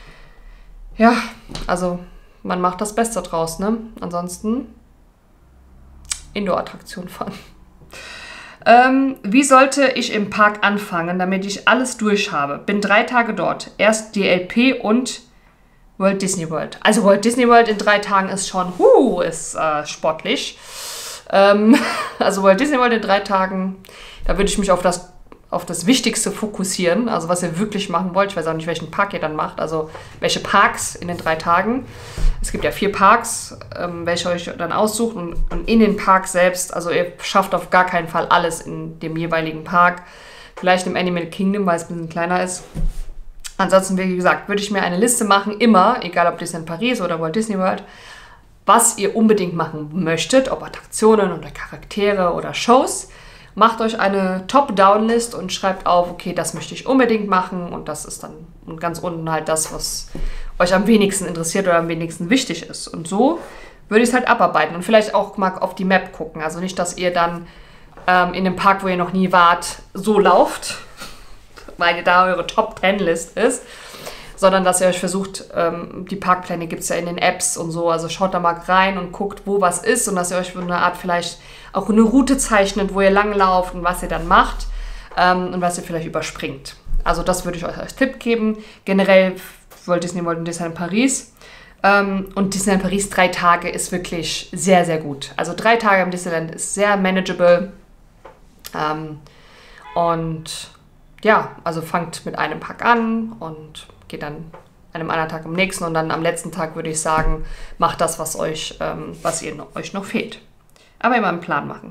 Ja, also man macht das Beste draus, ne? Ansonsten Indoor-Attraktion fahren. Ähm, wie sollte ich im Park anfangen, damit ich alles durch habe? Bin drei Tage dort. Erst D L P und Walt Disney World. Also Walt Disney World in drei Tagen ist schon, huh, ist äh, sportlich. Ähm, also Walt Disney World in drei Tagen, da würde ich mich auf das auf das Wichtigste fokussieren, also was ihr wirklich machen wollt. Ich weiß auch nicht, welchen Park ihr dann macht, also welche Parks in den drei Tagen. Es gibt ja vier Parks, ähm, welche euch dann aussucht und, und in den Park selbst, also ihr schafft auf gar keinen Fall alles in dem jeweiligen Park. Vielleicht im Animal Kingdom, weil es ein bisschen kleiner ist. Ansonsten, wie gesagt, würde ich mir eine Liste machen, immer, egal ob Disneyland Paris oder Walt Disney World, was ihr unbedingt machen möchtet, ob Attraktionen oder Charaktere oder Shows. Macht euch eine Top-Down-List und schreibt auf, okay, das möchte ich unbedingt machen und das ist dann ganz unten halt das, was euch am wenigsten interessiert oder am wenigsten wichtig ist. Und so würde ich es halt abarbeiten und vielleicht auch mal auf die Map gucken. Also nicht, dass ihr dann ähm, in dem Park, wo ihr noch nie wart, so lauft, weil da eure Top-Ten-List ist, sondern dass ihr euch versucht, ähm, die Parkpläne gibt es ja in den Apps und so, also schaut da mal rein und guckt, wo was ist und dass ihr euch für eine Art vielleicht auch eine Route zeichnet, wo ihr langlauft und was ihr dann macht ähm, und was ihr vielleicht überspringt. Also das würde ich euch als Tipp geben. Generell Walt Disney World und Disneyland Paris. Ähm, und Disneyland Paris drei Tage ist wirklich sehr, sehr gut. Also drei Tage im Disneyland ist sehr manageable. Ähm, und ja, also fangt mit einem Park an und geht dann an einem anderen Tag am nächsten und dann am letzten Tag würde ich sagen, macht das, was euch, ähm, was ihr noch, euch noch fehlt. Aber immer einen Plan machen.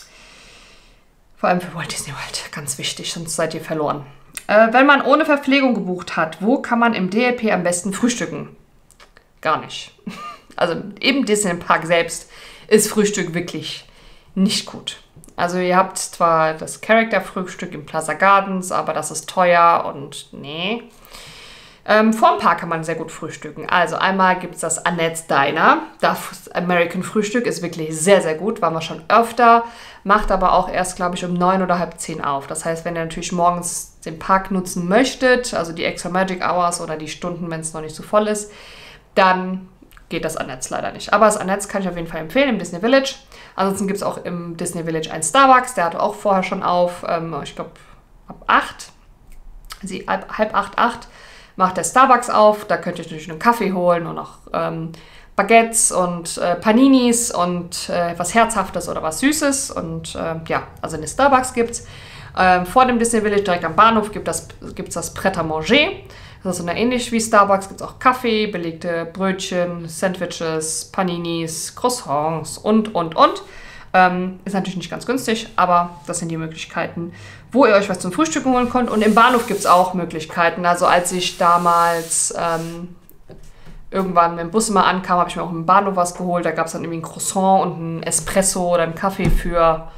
Vor allem für Walt Disney World, ganz wichtig, sonst seid ihr verloren. Äh, wenn man ohne Verpflegung gebucht hat, wo kann man im D L P am besten frühstücken? Gar nicht. Also im Disneyland Park selbst ist Frühstück wirklich nicht gut. Also ihr habt zwar das Character-Frühstück im Plaza Gardens, aber das ist teuer und nee. Ähm, vorm Park kann man sehr gut frühstücken. Also einmal gibt es das Annette's Diner. Das American Frühstück ist wirklich sehr, sehr gut. Waren wir schon öfter. Macht aber auch erst, glaube ich, um neun oder halb zehn auf. Das heißt, wenn ihr natürlich morgens den Park nutzen möchtet, also die Extra Magic Hours oder die Stunden, wenn es noch nicht so voll ist, dann geht das Annette's leider nicht. Aber das Annette's kann ich auf jeden Fall empfehlen im Disney Village. Ansonsten gibt es auch im Disney Village einen Starbucks. Der hatte auch vorher schon auf, ähm, ich glaube, ab acht. Sie, halb, halb acht, acht. Macht der Starbucks auf, da könnt ihr natürlich einen Kaffee holen und auch ähm, Baguettes und äh, Paninis und äh, was Herzhaftes oder was Süßes. Und äh, ja, also eine Starbucks gibt es. Ähm, vor dem Disney Village, direkt am Bahnhof, gibt es das, gibt's das Pret à Manger. Das ist so eine ähnlich wie Starbucks, gibt es auch Kaffee, belegte Brötchen, Sandwiches, Paninis, Croissants und, und, und. Ähm, ist natürlich nicht ganz günstig, aber das sind die Möglichkeiten, wo ihr euch was zum Frühstücken holen könnt. Und im Bahnhof gibt es auch Möglichkeiten. Also als ich damals ähm, irgendwann mit dem Bus mal ankam, habe ich mir auch im Bahnhof was geholt. Da gab es dann irgendwie ein Croissant und ein Espresso oder einen Kaffee für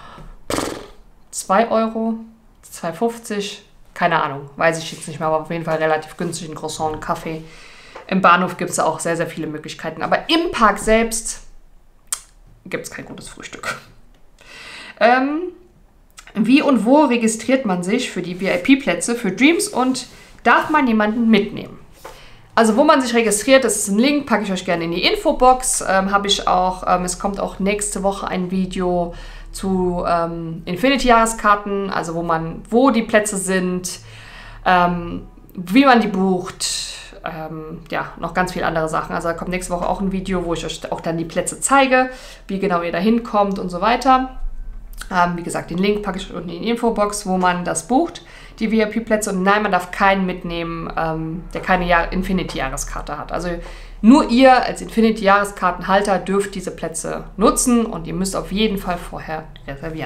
zwei Euro, zwei fünfzig. Keine Ahnung, weiß ich jetzt nicht mehr, aber auf jeden Fall relativ günstig, ein Croissant und ein Kaffee. Im Bahnhof gibt es auch sehr, sehr viele Möglichkeiten. Aber im Park selbst gibt es kein gutes Frühstück. Ähm, wie und wo registriert man sich für die V I P-Plätze für Dreams und darf man jemanden mitnehmen? Also wo man sich registriert, das ist ein Link, packe ich euch gerne in die Infobox. Ähm, habe ich auch, ähm, es kommt auch nächste Woche ein Video zu ähm, Infinity-Jahreskarten, also wo man, wo die Plätze sind, ähm, wie man die bucht, ähm, ja, noch ganz viele andere Sachen. Also da kommt nächste Woche auch ein Video, wo ich euch auch dann die Plätze zeige, wie genau ihr da hinkommt und so weiter. Ähm, wie gesagt, den Link packe ich unten in die Infobox, wo man das bucht, die V I P-Plätze. Und nein, man darf keinen mitnehmen, ähm, der keine Jahr Infinity-Jahreskarte hat. Also nur ihr als Infinity-Jahreskartenhalter dürft diese Plätze nutzen und ihr müsst auf jeden Fall vorher reservieren.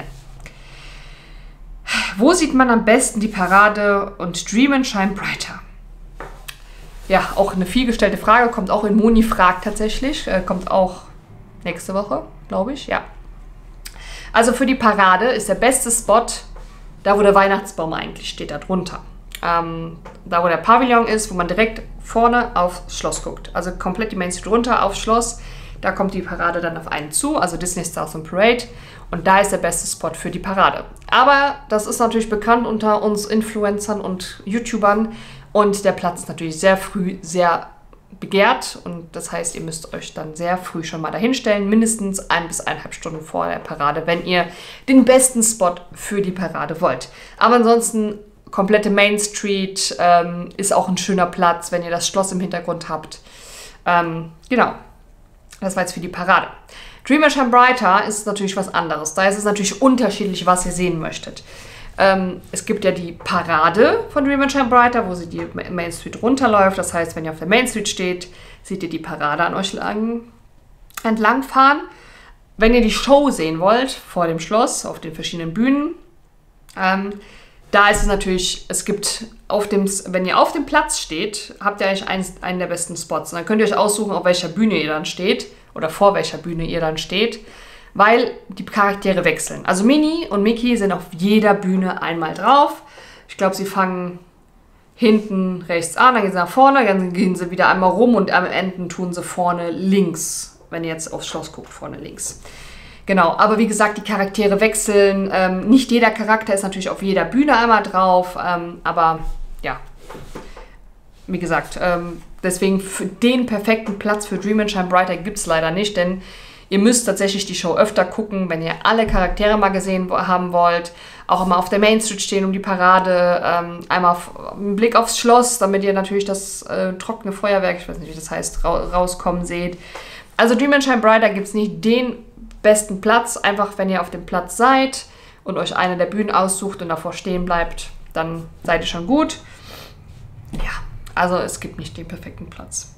Wo sieht man am besten die Parade und Dream and Shine Brighter? Ja, auch eine vielgestellte Frage, kommt auch in Moni fragt tatsächlich, äh, kommt auch nächste Woche, glaube ich, ja. Also für die Parade ist der beste Spot da, wo der Weihnachtsbaum eigentlich steht, da drunter. Ähm, da, wo der Pavillon ist, wo man direkt vorne aufs Schloss guckt. Also komplett die Main Street runter aufs Schloss. Da kommt die Parade dann auf einen zu, also Disney Stars on Parade. Und da ist der beste Spot für die Parade. Aber das ist natürlich bekannt unter uns Influencern und YouTubern. Und der Platz ist natürlich sehr früh sehr begehrt. Und das heißt, ihr müsst euch dann sehr früh schon mal dahin stellen. Mindestens ein bis eineinhalb Stunden vor der Parade, wenn ihr den besten Spot für die Parade wollt. Aber ansonsten komplette Main Street ähm, ist auch ein schöner Platz, wenn ihr das Schloss im Hintergrund habt. Ähm, genau, das war jetzt für die Parade. Dream and Shine Brighter ist natürlich was anderes. Da ist es natürlich unterschiedlich, was ihr sehen möchtet. Ähm, es gibt ja die Parade von Dream and Shine Brighter, wo sie die Main Street runterläuft. Das heißt, wenn ihr auf der Main Street steht, seht ihr die Parade an euch lang, entlang fahren. Wenn ihr die Show sehen wollt, vor dem Schloss, auf den verschiedenen Bühnen, ähm, da ist es natürlich, es gibt auf dem, wenn ihr auf dem Platz steht, habt ihr eigentlich einen, einen der besten Spots. Und dann könnt ihr euch aussuchen, auf welcher Bühne ihr dann steht oder vor welcher Bühne ihr dann steht, weil die Charaktere wechseln. Also Minnie und Mickey sind auf jeder Bühne einmal drauf. Ich glaube, sie fangen hinten rechts an, dann gehen sie nach vorne, dann gehen sie wieder einmal rum und am Ende tun sie vorne links, wenn ihr jetzt aufs Schloss guckt, vorne links. Genau, aber wie gesagt, die Charaktere wechseln. Ähm, nicht jeder Charakter ist natürlich auf jeder Bühne einmal drauf, ähm, aber ja, wie gesagt, ähm, deswegen für den perfekten Platz für Dream and Shine Brighter gibt es leider nicht, denn ihr müsst tatsächlich die Show öfter gucken, wenn ihr alle Charaktere mal gesehen haben wollt. Auch immer auf der Main Street stehen um die Parade, ähm, einmal auf, einen Blick aufs Schloss, damit ihr natürlich das äh, trockene Feuerwerk, ich weiß nicht, wie das heißt, ra rauskommen seht. Also Dream and Shine Brighter gibt es nicht den besten Platz, einfach wenn ihr auf dem Platz seid und euch eine der Bühnen aussucht und davor stehen bleibt, dann seid ihr schon gut. Ja, also es gibt nicht den perfekten Platz.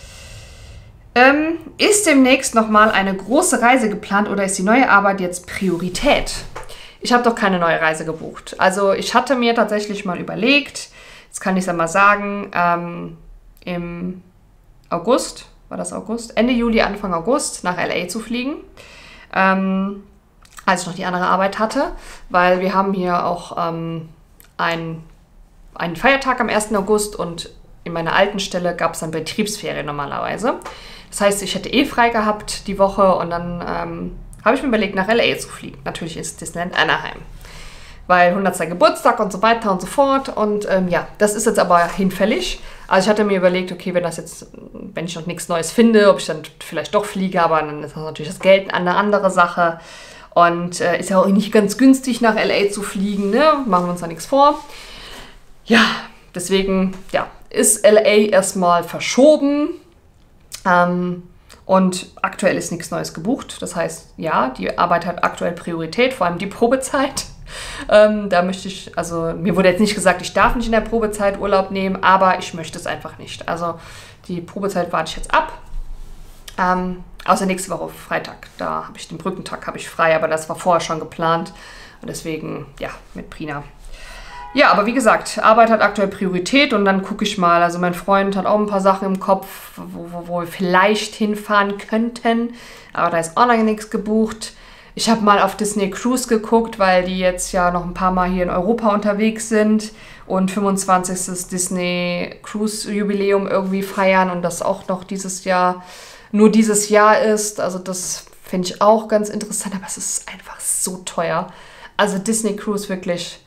Ähm, ist demnächst nochmal eine große Reise geplant oder ist die neue Arbeit jetzt Priorität? Ich habe doch keine neue Reise gebucht. Also ich hatte mir tatsächlich mal überlegt, jetzt kann ich es ja mal sagen, ähm, im August, war das August? Ende Juli, Anfang August nach L A zu fliegen. Ähm, als ich noch die andere Arbeit hatte, weil wir haben hier auch ähm, ein, einen Feiertag am ersten August und in meiner alten Stelle gab es dann Betriebsferien normalerweise. Das heißt, ich hätte eh frei gehabt die Woche und dann ähm, habe ich mir überlegt, nach L A zu fliegen. Natürlich ist Disneyland Anaheim, weil hundertster Geburtstag und so weiter und so fort. Und ähm, ja, das ist jetzt aber hinfällig. Also ich hatte mir überlegt, okay, wenn das jetzt, wenn ich noch nichts Neues finde, ob ich dann vielleicht doch fliege, aber dann ist das natürlich das Geld eine andere Sache. Und äh, ist ja auch nicht ganz günstig, nach L A zu fliegen, ne? Machen wir uns da nichts vor. Ja, deswegen, ja, ist L A erstmal verschoben. Ähm, und aktuell ist nichts Neues gebucht. Das heißt, ja, die Arbeit hat aktuell Priorität, vor allem die Probezeit. Ähm, da möchte ich, also mir wurde jetzt nicht gesagt, ich darf nicht in der Probezeit Urlaub nehmen, aber ich möchte es einfach nicht. Also die Probezeit warte ich jetzt ab. Ähm, außer nächste Woche Freitag. Da habe ich den Brückentag habe ich frei, aber das war vorher schon geplant. Und deswegen, ja, mit Prina. Ja, aber wie gesagt, Arbeit hat aktuell Priorität und dann gucke ich mal. Also mein Freund hat auch ein paar Sachen im Kopf, wo, wo, wo wir vielleicht hinfahren könnten. Aber da ist auch noch nichts gebucht. Ich habe mal auf Disney Cruise geguckt, weil die jetzt ja noch ein paar Mal hier in Europa unterwegs sind und fünfundzwanzigstes Disney Cruise Jubiläum irgendwie feiern und das auch noch dieses Jahr, nur dieses Jahr ist. Also das finde ich auch ganz interessant, aber es ist einfach so teuer. Also Disney Cruise wirklich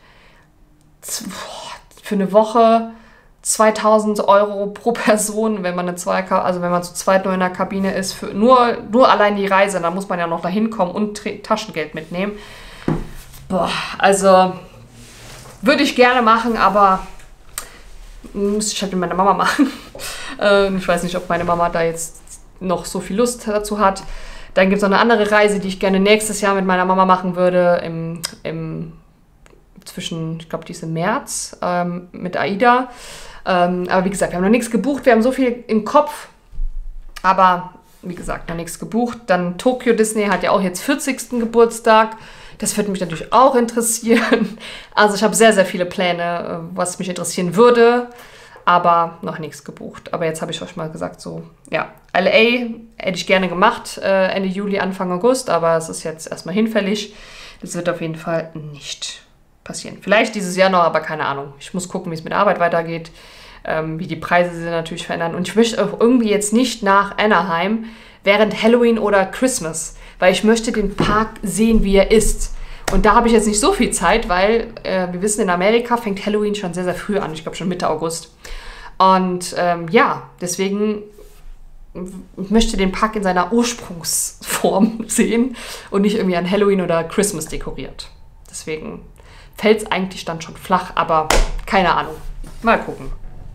für eine Woche zweitausend Euro pro Person, wenn man eine zwei, also wenn man zu zweit nur in der Kabine ist, für nur, nur allein die Reise, dann muss man ja noch dahin kommen und Taschengeld mitnehmen. Boah, also würde ich gerne machen, aber müsste ich halt mit meiner Mama machen. Ich weiß nicht, ob meine Mama da jetzt noch so viel Lust dazu hat. Dann gibt es noch eine andere Reise, die ich gerne nächstes Jahr mit meiner Mama machen würde, im, im zwischen, ich glaube, diese März ähm, mit AIDA. Ähm, aber wie gesagt, wir haben noch nichts gebucht. Wir haben so viel im Kopf. Aber wie gesagt, noch nichts gebucht. Dann Tokyo Disney hat ja auch jetzt vierzigsten Geburtstag. Das würde mich natürlich auch interessieren. Also ich habe sehr, sehr viele Pläne, was mich interessieren würde. Aber noch nichts gebucht. Aber jetzt habe ich euch mal gesagt, so, ja, L A hätte ich gerne gemacht, äh, Ende Juli, Anfang August. Aber es ist jetzt erstmal hinfällig. Das wird auf jeden Fall nicht passieren. Vielleicht dieses Jahr noch, aber keine Ahnung. Ich muss gucken, wie es mit der Arbeit weitergeht, ähm, wie die Preise sich natürlich verändern. Und ich möchte auch irgendwie jetzt nicht nach Anaheim während Halloween oder Christmas, weil ich möchte den Park sehen, wie er ist. Und da habe ich jetzt nicht so viel Zeit, weil äh, wir wissen, in Amerika fängt Halloween schon sehr, sehr früh an. Ich glaube schon Mitte August. Und ähm, ja, deswegen ich möchte den Park in seiner Ursprungsform sehen und nicht irgendwie an Halloween oder Christmas dekoriert. Deswegen fällt es eigentlich dann schon flach, aber keine Ahnung. Mal gucken.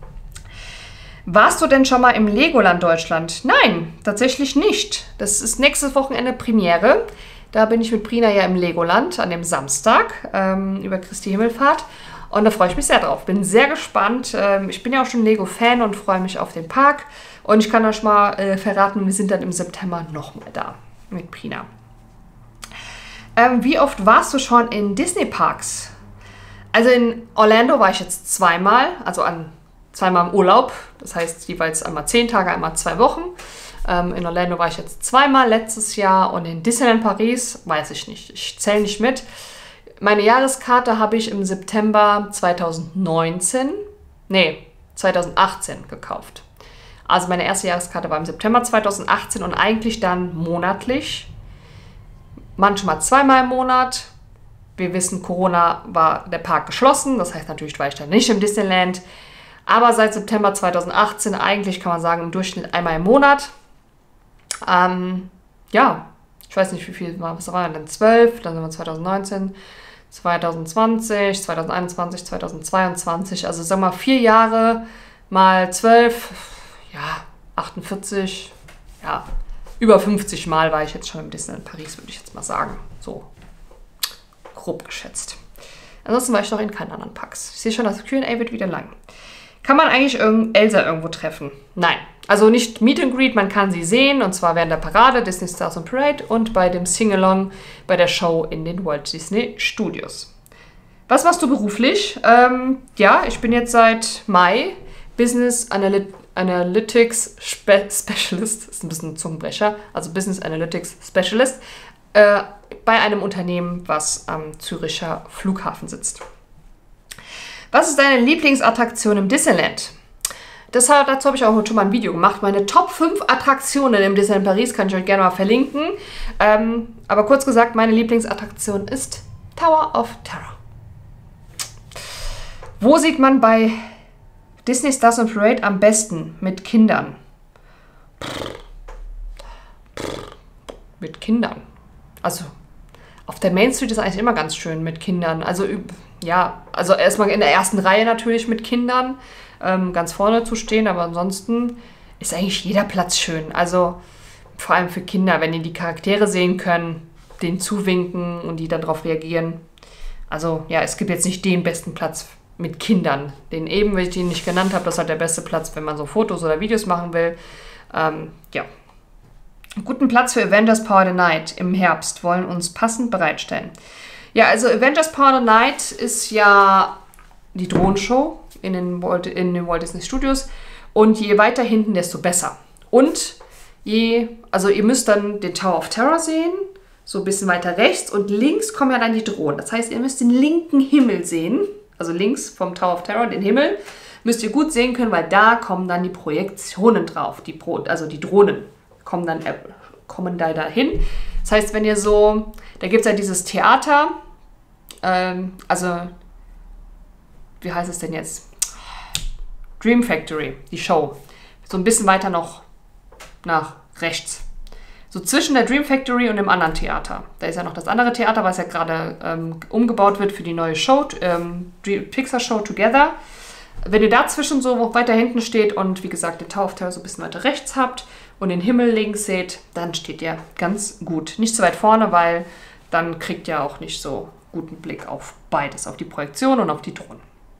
Warst du denn schon mal im Legoland Deutschland? Nein, tatsächlich nicht. Das ist nächstes Wochenende Premiere. Da bin ich mit Prina ja im Legoland an dem Samstag ähm, über Christi Himmelfahrt. Und da freue ich mich sehr drauf. Bin sehr gespannt. Ähm, ich bin ja auch schon Lego-Fan und freue mich auf den Park. Und ich kann euch mal äh, verraten, wir sind dann im September nochmal da mit Prina. Ähm, wie oft warst du schon in Disney-Parks? Also in Orlando war ich jetzt zweimal, also an zweimal im Urlaub. Das heißt jeweils einmal zehn Tage, einmal zwei Wochen. Ähm, in Orlando war ich jetzt zweimal letztes Jahr und in Disneyland Paris weiß ich nicht. Ich zähle nicht mit. Meine Jahreskarte habe ich im September zweitausendneunzehn, nee, zweitausendachtzehn gekauft. Also meine erste Jahreskarte war im September zweitausendachtzehn und eigentlich dann monatlich. Manchmal zweimal im Monat. Wir wissen, Corona war der Park geschlossen. Das heißt, natürlich war ich dann nicht im Disneyland. Aber seit September zweitausendachtzehn eigentlich kann man sagen, im Durchschnitt einmal im Monat. Ähm, ja, ich weiß nicht, wie viel war, was war denn? zwölf, dann sind wir zweitausendneunzehn, zweitausendzwanzig, zweitausendeinundzwanzig, zweitausendzweiundzwanzig. Also sagen wir mal vier Jahre mal zwölf, ja, achtundvierzig, ja, über fünfzig Mal war ich jetzt schon im Disneyland Paris, würde ich jetzt mal sagen. So grob geschätzt. Ansonsten war ich noch in keinen anderen Parks. Ich sehe schon, das Q und A wird wieder lang. Kann man eigentlich irgend Elsa irgendwo treffen? Nein. Also nicht Meet and Greet, man kann sie sehen, und zwar während der Parade, Disney Stars on Parade und bei dem Sing-Along bei der Show in den Walt Disney Studios. Was machst du beruflich? Ähm, ja, ich bin jetzt seit Mai Business Analy Analytics Spe Specialist, ist ein bisschen ein Zungenbrecher, also Business Analytics Specialist äh, bei einem Unternehmen, was am Züricher Flughafen sitzt. Was ist deine Lieblingsattraktion im Disneyland? Das, dazu habe ich auch schon mal ein Video gemacht. Meine Top fünf Attraktionen im Disneyland Paris kann ich euch gerne mal verlinken. Ähm, aber kurz gesagt, meine Lieblingsattraktion ist Tower of Terror. Wo sieht man bei Disney Stars on Parade am besten mit Kindern? Mit Kindern. Also auf der Main Street ist eigentlich immer ganz schön mit Kindern. Also ja, also erstmal in der ersten Reihe natürlich mit Kindern, ähm, ganz vorne zu stehen, aber ansonsten ist eigentlich jeder Platz schön. Also vor allem für Kinder, wenn die die Charaktere sehen können, denen zuwinken und die dann darauf reagieren. Also ja, es gibt jetzt nicht den besten Platz mit Kindern. Den eben, wenn ich den nicht genannt habe, das ist halt der beste Platz, wenn man so Fotos oder Videos machen will. Ähm, ja. Einen guten Platz für Avengers Power of the Night im Herbst wollen uns passend bereitstellen. Ja, also Avengers Power of the Night ist ja die Drohnenshow in den, Walt, in den Walt Disney Studios und je weiter hinten, desto besser. Und je, also ihr müsst dann den Tower of Terror sehen, so ein bisschen weiter rechts und links kommen ja dann die Drohnen. Das heißt, ihr müsst den linken Himmel sehen, also links vom Tower of Terror, den Himmel, müsst ihr gut sehen können, weil da kommen dann die Projektionen drauf, die Pro, also die Drohnen kommen dann äh, kommen da dahin. Das heißt, wenn ihr so, da gibt es ja dieses Theater, ähm, also wie heißt es denn jetzt? Dream Factory, die Show. So ein bisschen weiter noch nach rechts. So zwischen der Dream Factory und dem anderen Theater. Da ist ja noch das andere Theater, was ja gerade ähm, umgebaut wird für die neue Show, ähm, Pixar Show Together. Wenn ihr dazwischen so weiter hinten steht und wie gesagt den Tower of Terror so ein bisschen weiter rechts habt und den Himmel links seht, dann steht ihr ganz gut. Nicht zu weit vorne, weil dann kriegt ihr auch nicht so guten Blick auf beides, auf die Projektion und auf die Drohnen.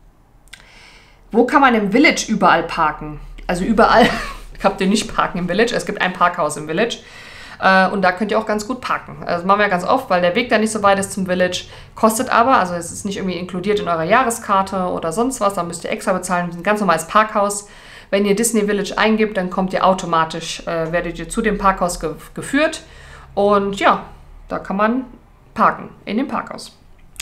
Wo kann man im Village überall parken? Also überall habt ihr nicht parken im Village. Es gibt ein Parkhaus im Village. Äh, und da könnt ihr auch ganz gut parken. Also das machen wir ganz oft, weil der Weg da nicht so weit ist zum Village. Kostet aber, also es ist nicht irgendwie inkludiert in eurer Jahreskarte oder sonst was. Da müsst ihr extra bezahlen. Ein ganz normales Parkhaus. Wenn ihr Disney Village eingibt, dann kommt ihr automatisch, äh, werdet ihr zu dem Parkhaus ge geführt. Und ja, da kann man parken in dem Parkhaus.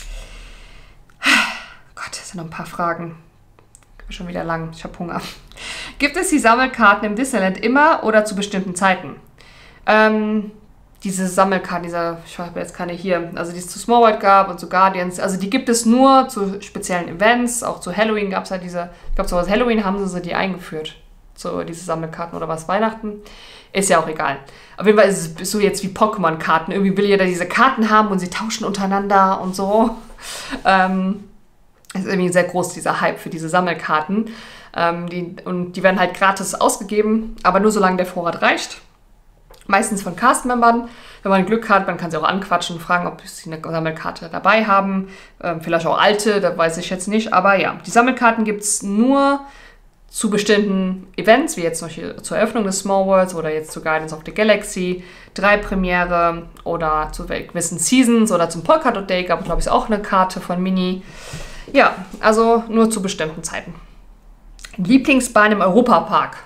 Gott, das sind noch ein paar Fragen. Schon wieder lang, ich habe Hunger. Gibt es die Sammelkarten im Disneyland immer oder zu bestimmten Zeiten? Ähm, diese Sammelkarten, dieser, ich habe jetzt keine hier, also die es zu Small World gab und zu Guardians, also die gibt es nur zu speziellen Events, auch zu Halloween gab es ja diese, ich glaube, so was Halloween haben sie, sie die eingeführt, so diese Sammelkarten oder was Weihnachten, ist ja auch egal. Auf jeden Fall ist es so jetzt wie Pokémon-Karten, irgendwie will jeder diese Karten haben und sie tauschen untereinander und so. Ähm, ist irgendwie sehr groß, dieser Hype für diese Sammelkarten. Ähm, die, und die werden halt gratis ausgegeben, aber nur solange der Vorrat reicht. Meistens von Cast-Membern. Wenn man Glück hat, man kann sie auch anquatschen und fragen, ob sie eine Sammelkarte dabei haben. Ähm, vielleicht auch alte, das weiß ich jetzt nicht. Aber ja, die Sammelkarten gibt es nur zu bestimmten Events, wie jetzt noch hier zur Eröffnung des Small Worlds oder jetzt zu Guardians of the Galaxy drei Premiere oder zu gewissen Seasons oder zum Polka Dot Day gab es, glaube ich, auch eine Karte von Mini. Ja, also nur zu bestimmten Zeiten. Lieblingsbahn im Europapark.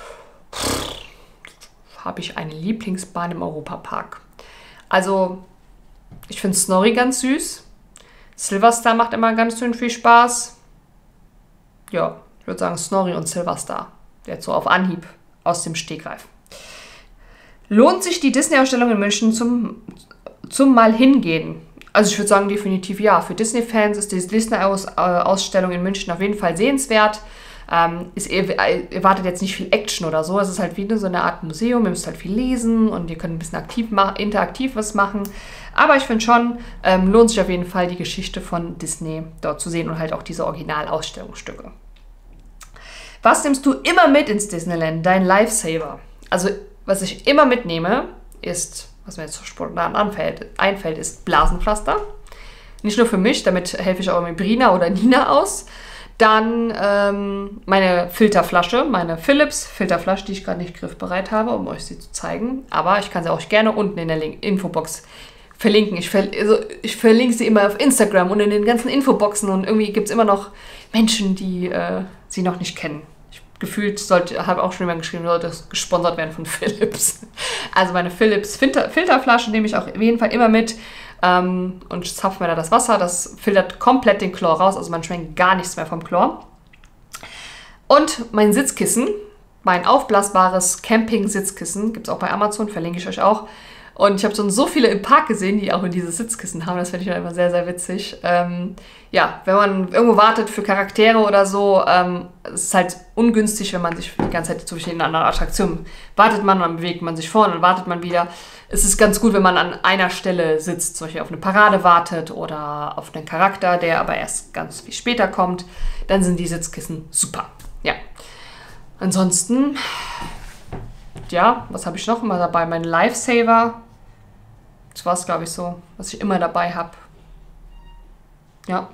Habe ich eine Lieblingsbahn im Europapark? Also, ich finde Snorri ganz süß. Silverstar macht immer ganz schön viel Spaß. Ja, ich würde sagen Snorri und Silverstar. Jetzt so auf Anhieb aus dem Stegreif. Lohnt sich die Disney-Ausstellung in München zum, zum Mal hingehen? Also ich würde sagen definitiv ja. Für Disney-Fans ist die Disney-Ausstellung in München auf jeden Fall sehenswert. Ähm, ist, ihr erwartet jetzt nicht viel Action oder so. Es ist halt wie so eine Art Museum. Ihr müsst halt viel lesen und ihr könnt ein bisschen aktiv interaktiv was machen. Aber ich finde schon, ähm, lohnt sich auf jeden Fall die Geschichte von Disney dort zu sehen und halt auch diese Originalausstellungsstücke. Was nimmst du immer mit ins Disneyland? Dein Lifesaver. Also was ich immer mitnehme, ist, was mir jetzt so spontan anfällt, einfällt, ist Blasenpflaster. Nicht nur für mich, damit helfe ich auch mit Brina oder Nina aus. Dann ähm, meine Filterflasche, meine Philips Filterflasche, die ich gerade nicht griffbereit habe, um euch sie zu zeigen. Aber ich kann sie auch gerne unten in der Link Infobox verlinken. Ich, ver also ich verlinke sie immer auf Instagram und in den ganzen Infoboxen. Und irgendwie gibt es immer noch Menschen, die äh, sie noch nicht kennen. Ich gefühlt, sollte, habe auch schon jemand geschrieben, sollte es gesponsert werden von Philips. Also meine Philips Filter, Filterflasche nehme ich auch auf jeden Fall immer mit ähm, und zapfe mir da das Wasser. Das filtert komplett den Chlor raus, also man schmeckt gar nichts mehr vom Chlor. Und mein Sitzkissen, mein aufblasbares Camping-Sitzkissen, gibt es auch bei Amazon, verlinke ich euch auch. Und ich habe schon so viele im Park gesehen, die auch in dieses Sitzkissen haben. Das finde ich immer sehr, sehr witzig. Ähm, ja, wenn man irgendwo wartet für Charaktere oder so, ähm, es ist halt ungünstig, wenn man sich die ganze Zeit zwischen in einer Attraktion wartet man, dann bewegt man sich vor und dann wartet man wieder. Es ist ganz gut, wenn man an einer Stelle sitzt, zum Beispiel auf eine Parade wartet oder auf einen Charakter, der aber erst ganz viel später kommt. Dann sind die Sitzkissen super. Ja. Ansonsten, ja, was habe ich noch immer dabei? Mein Lifesaver. Das war es, glaube ich, so, was ich immer dabei habe. Ja.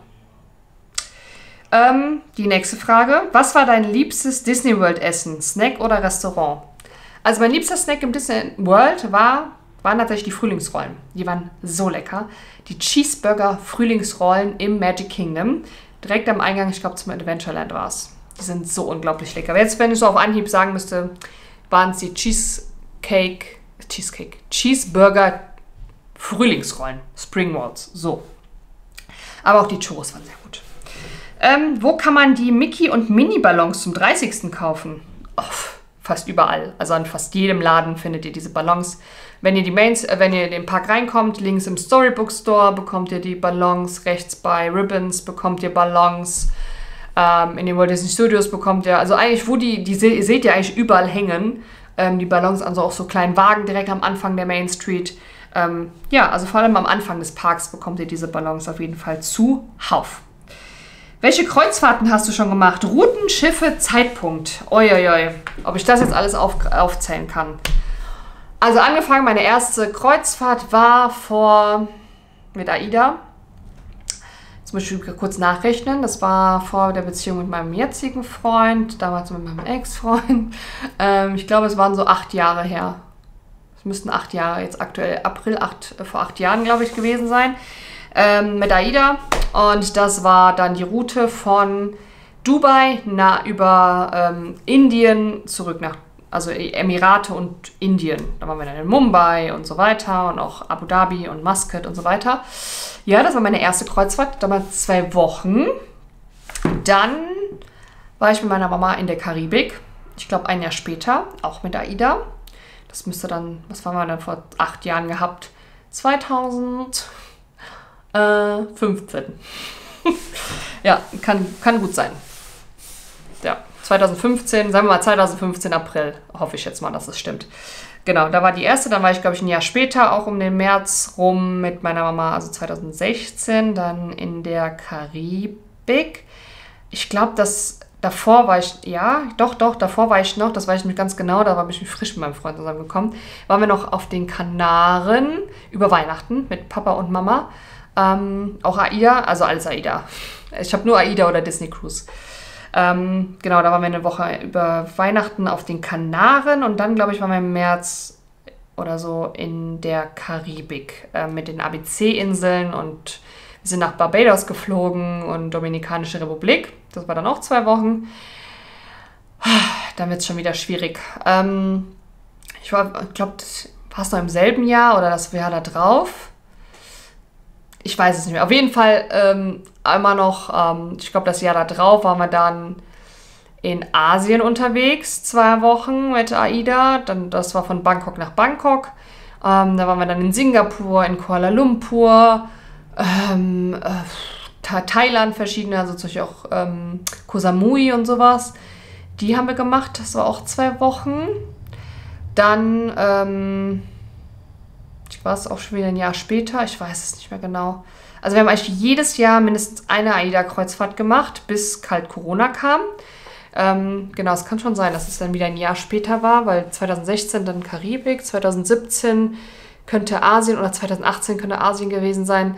Ähm, die nächste Frage. Was war dein liebstes Disney World Essen? Snack oder Restaurant? Also mein liebster Snack im Disney World war, waren tatsächlich die Frühlingsrollen. Die waren so lecker. Die Cheeseburger Frühlingsrollen im Magic Kingdom. Direkt am Eingang, ich glaube zum Adventureland war es. Die sind so unglaublich lecker. Jetzt, wenn ich so auf Anhieb sagen müsste, waren es die Cheesecake, Cheesecake, Cheeseburger Frühlingsrollen, Spring Rolls, so. Aber auch die Churros waren sehr gut. Ähm, wo kann man die Mickey- und Mini-Ballons zum dreißigsten kaufen? Oh, fast überall. Also an fast jedem Laden findet ihr diese Ballons. Wenn ihr, die Mains, äh, wenn ihr in den Park reinkommt, links im Storybook Store bekommt ihr die Ballons, rechts bei Ribbons bekommt ihr Ballons, ähm, in den Walt Disney Studios bekommt ihr, also eigentlich, wo die, die se seht ihr eigentlich überall hängen, ähm, die Ballons an so auch so kleinen Wagen direkt am Anfang der Main Street. Ähm, ja, also vor allem am Anfang des Parks bekommt ihr diese Ballons auf jeden Fall zuhauf. Welche Kreuzfahrten hast du schon gemacht? Routen, Schiffe, Zeitpunkt. Uiuiui, ob ich das jetzt alles auf, aufzählen kann. Also angefangen, meine erste Kreuzfahrt war vor, mit AIDA. Jetzt muss ich kurz nachrechnen. Das war vor der Beziehung mit meinem jetzigen Freund, damals mit meinem Ex-Freund. Ähm, ich glaube, es waren so acht Jahre her. Müssten acht Jahre, jetzt aktuell April, acht, vor acht Jahren, glaube ich, gewesen sein, ähm, mit AIDA. Und das war dann die Route von Dubai na, über ähm, Indien zurück nach, also Emirate und Indien. Da waren wir dann in Mumbai und so weiter und auch Abu Dhabi und Muscat und so weiter. Ja, das war meine erste Kreuzfahrt, damals zwei Wochen. Dann war ich mit meiner Mama in der Karibik, ich glaube ein Jahr später, auch mit AIDA. Das müsste dann, was haben wir dann vor acht Jahren gehabt? zweitausendfünfzehn. Ja, kann, kann gut sein. Ja, zweitausendfünfzehn, sagen wir mal zweitausendfünfzehn April, hoffe ich jetzt mal, dass es stimmt. Genau, da war die erste, dann war ich, glaube ich, ein Jahr später, auch um den März rum mit meiner Mama, also zweitausendsechzehn, dann in der Karibik. Ich glaube, dass davor war ich, ja, doch, doch, davor war ich noch, das weiß ich nicht ganz genau, da war ich frisch mit meinem Freund zusammengekommen, waren wir noch auf den Kanaren über Weihnachten mit Papa und Mama. Ähm, auch AIDA, also alles AIDA. Ich habe nur AIDA oder Disney Cruise. Ähm, genau, da waren wir eine Woche über Weihnachten auf den Kanaren und dann, glaube ich, waren wir im März oder so in der Karibik äh, mit den A B C-Inseln und wir sind nach Barbados geflogen und Dominikanische Republik. Das war dann auch zwei Wochen. Dann wird es schon wieder schwierig. Ähm, ich war, ich glaube, war es noch im selben Jahr oder das Jahr da drauf? Ich weiß es nicht mehr. Auf jeden Fall ähm, einmal noch, ähm, ich glaube, das Jahr da drauf waren wir dann in Asien unterwegs, zwei Wochen mit AIDA. Dann, das war von Bangkok nach Bangkok. Ähm, da waren wir dann in Singapur, in Kuala Lumpur, ähm, äh, Thailand verschiedene, also zum Beispiel auch ähm, Koh Samui und sowas. Die haben wir gemacht, das war auch zwei Wochen. Dann, ähm, ich war es auch schon wieder ein Jahr später, ich weiß es nicht mehr genau. Also wir haben eigentlich jedes Jahr mindestens eine AIDA-Kreuzfahrt gemacht, bis kalt Corona kam. Ähm, genau, es kann schon sein, dass es dann wieder ein Jahr später war, weil zweitausendsechzehn dann Karibik, zweitausendsiebzehn könnte Asien oder zweitausendachtzehn könnte Asien gewesen sein.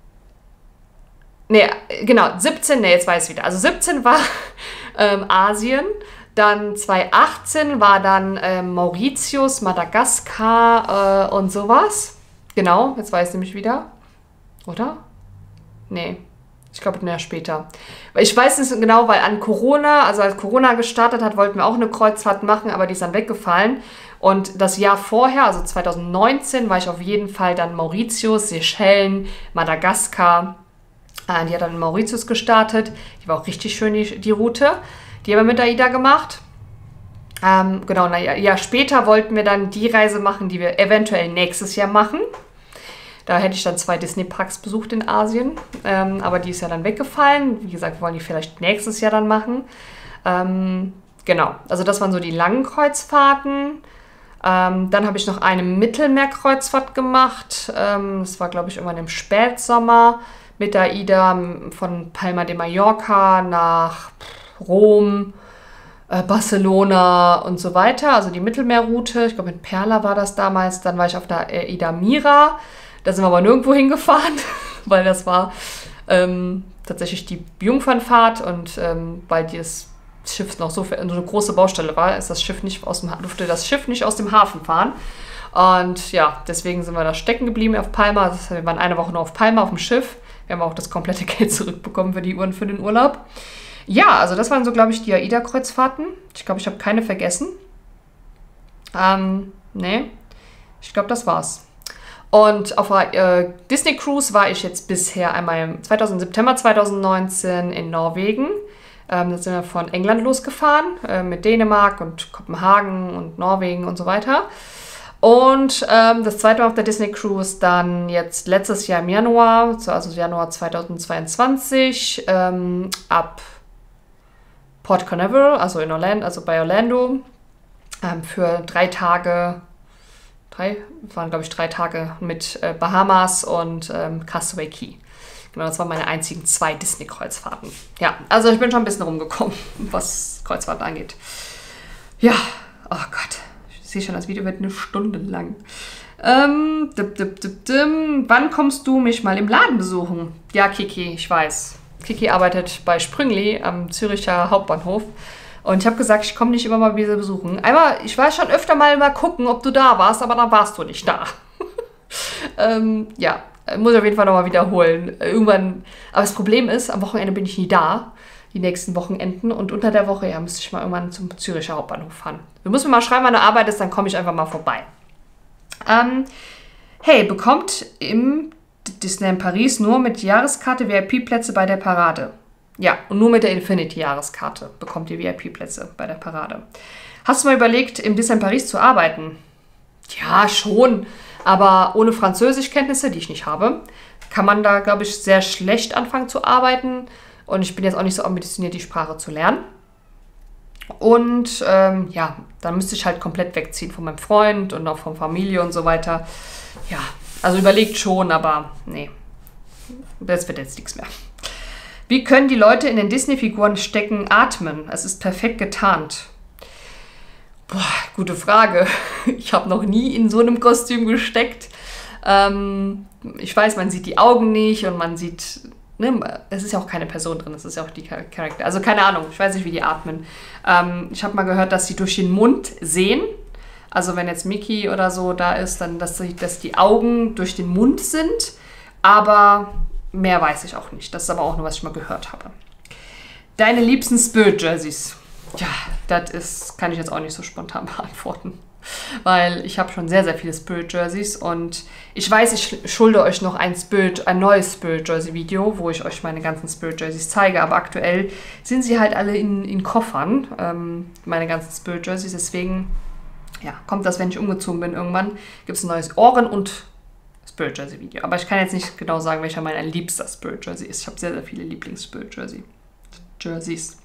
Ne, genau, siebzehn, ne, jetzt weiß ich wieder. Also siebzehn war ähm, Asien, dann zweitausendachtzehn war dann ähm, Mauritius, Madagaskar äh, und sowas. Genau, jetzt weiß ich nämlich wieder. Oder? Nee. Ich glaube, ein Jahr später. Ich weiß nicht genau, weil an Corona, also als Corona gestartet hat, wollten wir auch eine Kreuzfahrt machen, aber die ist dann weggefallen. Und das Jahr vorher, also zwanzig neunzehn, war ich auf jeden Fall dann Mauritius, Seychellen, Madagaskar. Die hat dann in Mauritius gestartet. Die war auch richtig schön, die, die Route. Die haben wir mit AIDA gemacht. Ähm, genau, ein Jahr später wollten wir dann die Reise machen, die wir eventuell nächstes Jahr machen. Da hätte ich dann zwei Disney-Parks besucht in Asien. Ähm, aber die ist ja dann weggefallen. Wie gesagt, wir wollen die vielleicht nächstes Jahr dann machen. Ähm, genau, also das waren so die langen Kreuzfahrten. Ähm, dann habe ich noch eine Mittelmeerkreuzfahrt gemacht. Ähm, das war, glaube ich, irgendwann im Spätsommer mit der AIDA von Palma de Mallorca nach Rom, äh, Barcelona und so weiter. Also die Mittelmeerroute. Ich glaube, mit Perla war das damals. Dann war ich auf der AIDA Mira. Da sind wir aber nirgendwo hingefahren, weil das war ähm, tatsächlich die Jungfernfahrt. Und ähm, weil das Schiff noch so, so eine große Baustelle war, ist das Schiff nicht aus dem, durfte das Schiff nicht aus dem Hafen fahren. Und ja, deswegen sind wir da stecken geblieben auf Palma. Das heißt, wir waren eine Woche nur auf Palma auf dem Schiff. Wir haben auch das komplette Geld zurückbekommen für die Uhren für den Urlaub. Ja, also das waren so, glaube ich, die AIDA-Kreuzfahrten. Ich glaube, ich habe keine vergessen. Ähm, nee. Ich glaube, das war's. Und auf der äh, Disney Cruise war ich jetzt bisher einmal im September zwanzig neunzehn in Norwegen. Ähm, da sind wir von England losgefahren, äh, mit Dänemark und Kopenhagen und Norwegen und so weiter. Und ähm, das zweite Mal auf der Disney Cruise dann jetzt letztes Jahr im Januar, also Januar zweitausendzweiundzwanzig, ähm, ab Port Canaveral, also in Orlando, also bei Orlando, ähm, für drei Tage, drei, waren glaube ich drei Tage mit äh, Bahamas und ähm, Castaway Cay. Genau, das waren meine einzigen zwei Disney-Kreuzfahrten. Ja, also ich bin schon ein bisschen rumgekommen, was Kreuzfahrten angeht. Ja, oh Gott. Ich sehe schon, das Video wird eine Stunde lang. Ähm, dip, dip, dip, dim. Wann kommst du mich mal im Laden besuchen? Ja, Kiki, ich weiß. Kiki arbeitet bei Sprüngli am Züricher Hauptbahnhof. Und ich habe gesagt, ich komme nicht immer mal wieder besuchen. Einmal, ich war schon öfter mal mal gucken, ob du da warst, aber dann warst du nicht da. ähm, ja, muss ich auf jeden Fall nochmal wiederholen. Irgendwann, aber das Problem ist, am Wochenende bin ich nie da. Die nächsten Wochenenden. Und unter der Woche, ja, müsste ich mal irgendwann zum Züricher Hauptbahnhof fahren. Du musst mir mal schreiben, wann du arbeitest, dann komme ich einfach mal vorbei. Ähm, hey, bekommt im Disneyland Paris nur mit Jahreskarte V I P-Plätze bei der Parade. Ja, und nur mit der Infinity-Jahreskarte bekommt ihr V I P-Plätze bei der Parade. Hast du mal überlegt, im Disneyland Paris zu arbeiten? Ja, schon. Aber ohne Französischkenntnisse, die ich nicht habe, kann man da, glaube ich, sehr schlecht anfangen zu arbeiten. Und ich bin jetzt auch nicht so ambitioniert, die Sprache zu lernen. Und ähm, ja, dann müsste ich halt komplett wegziehen von meinem Freund und auch von Familie und so weiter. Ja, also überlegt schon, aber nee, das wird jetzt nichts mehr. Wie können die Leute in den Disney-Figuren stecken atmen? Es ist perfekt getarnt. Boah, gute Frage. Ich habe noch nie in so einem Kostüm gesteckt. Ähm, ich weiß, man sieht die Augen nicht und man sieht... Ne, es ist ja auch keine Person drin, es ist ja auch die Charakter. Also keine Ahnung, ich weiß nicht, wie die atmen. Ähm, ich habe mal gehört, dass sie durch den Mund sehen. Also wenn jetzt Mickey oder so da ist, dann dass die, dass die Augen durch den Mund sind. Aber mehr weiß ich auch nicht. Das ist aber auch nur, was ich mal gehört habe. Deine liebsten Spirit-Jerseys. Ja, das ist, kann ich jetzt auch nicht so spontan beantworten. Weil ich habe schon sehr, sehr viele Spirit-Jerseys und ich weiß, ich schulde euch noch ein, Spirit, ein neues Spirit-Jersey-Video, wo ich euch meine ganzen Spirit-Jerseys zeige, aber aktuell sind sie halt alle in, in Koffern, ähm, meine ganzen Spirit-Jerseys, deswegen ja, kommt das, wenn ich umgezogen bin irgendwann, gibt es ein neues Ohren- und Spirit-Jersey-Video. Aber ich kann jetzt nicht genau sagen, welcher mein liebster Spirit-Jersey ist. Ich habe sehr, sehr viele Lieblings-Spirit-Jerseys.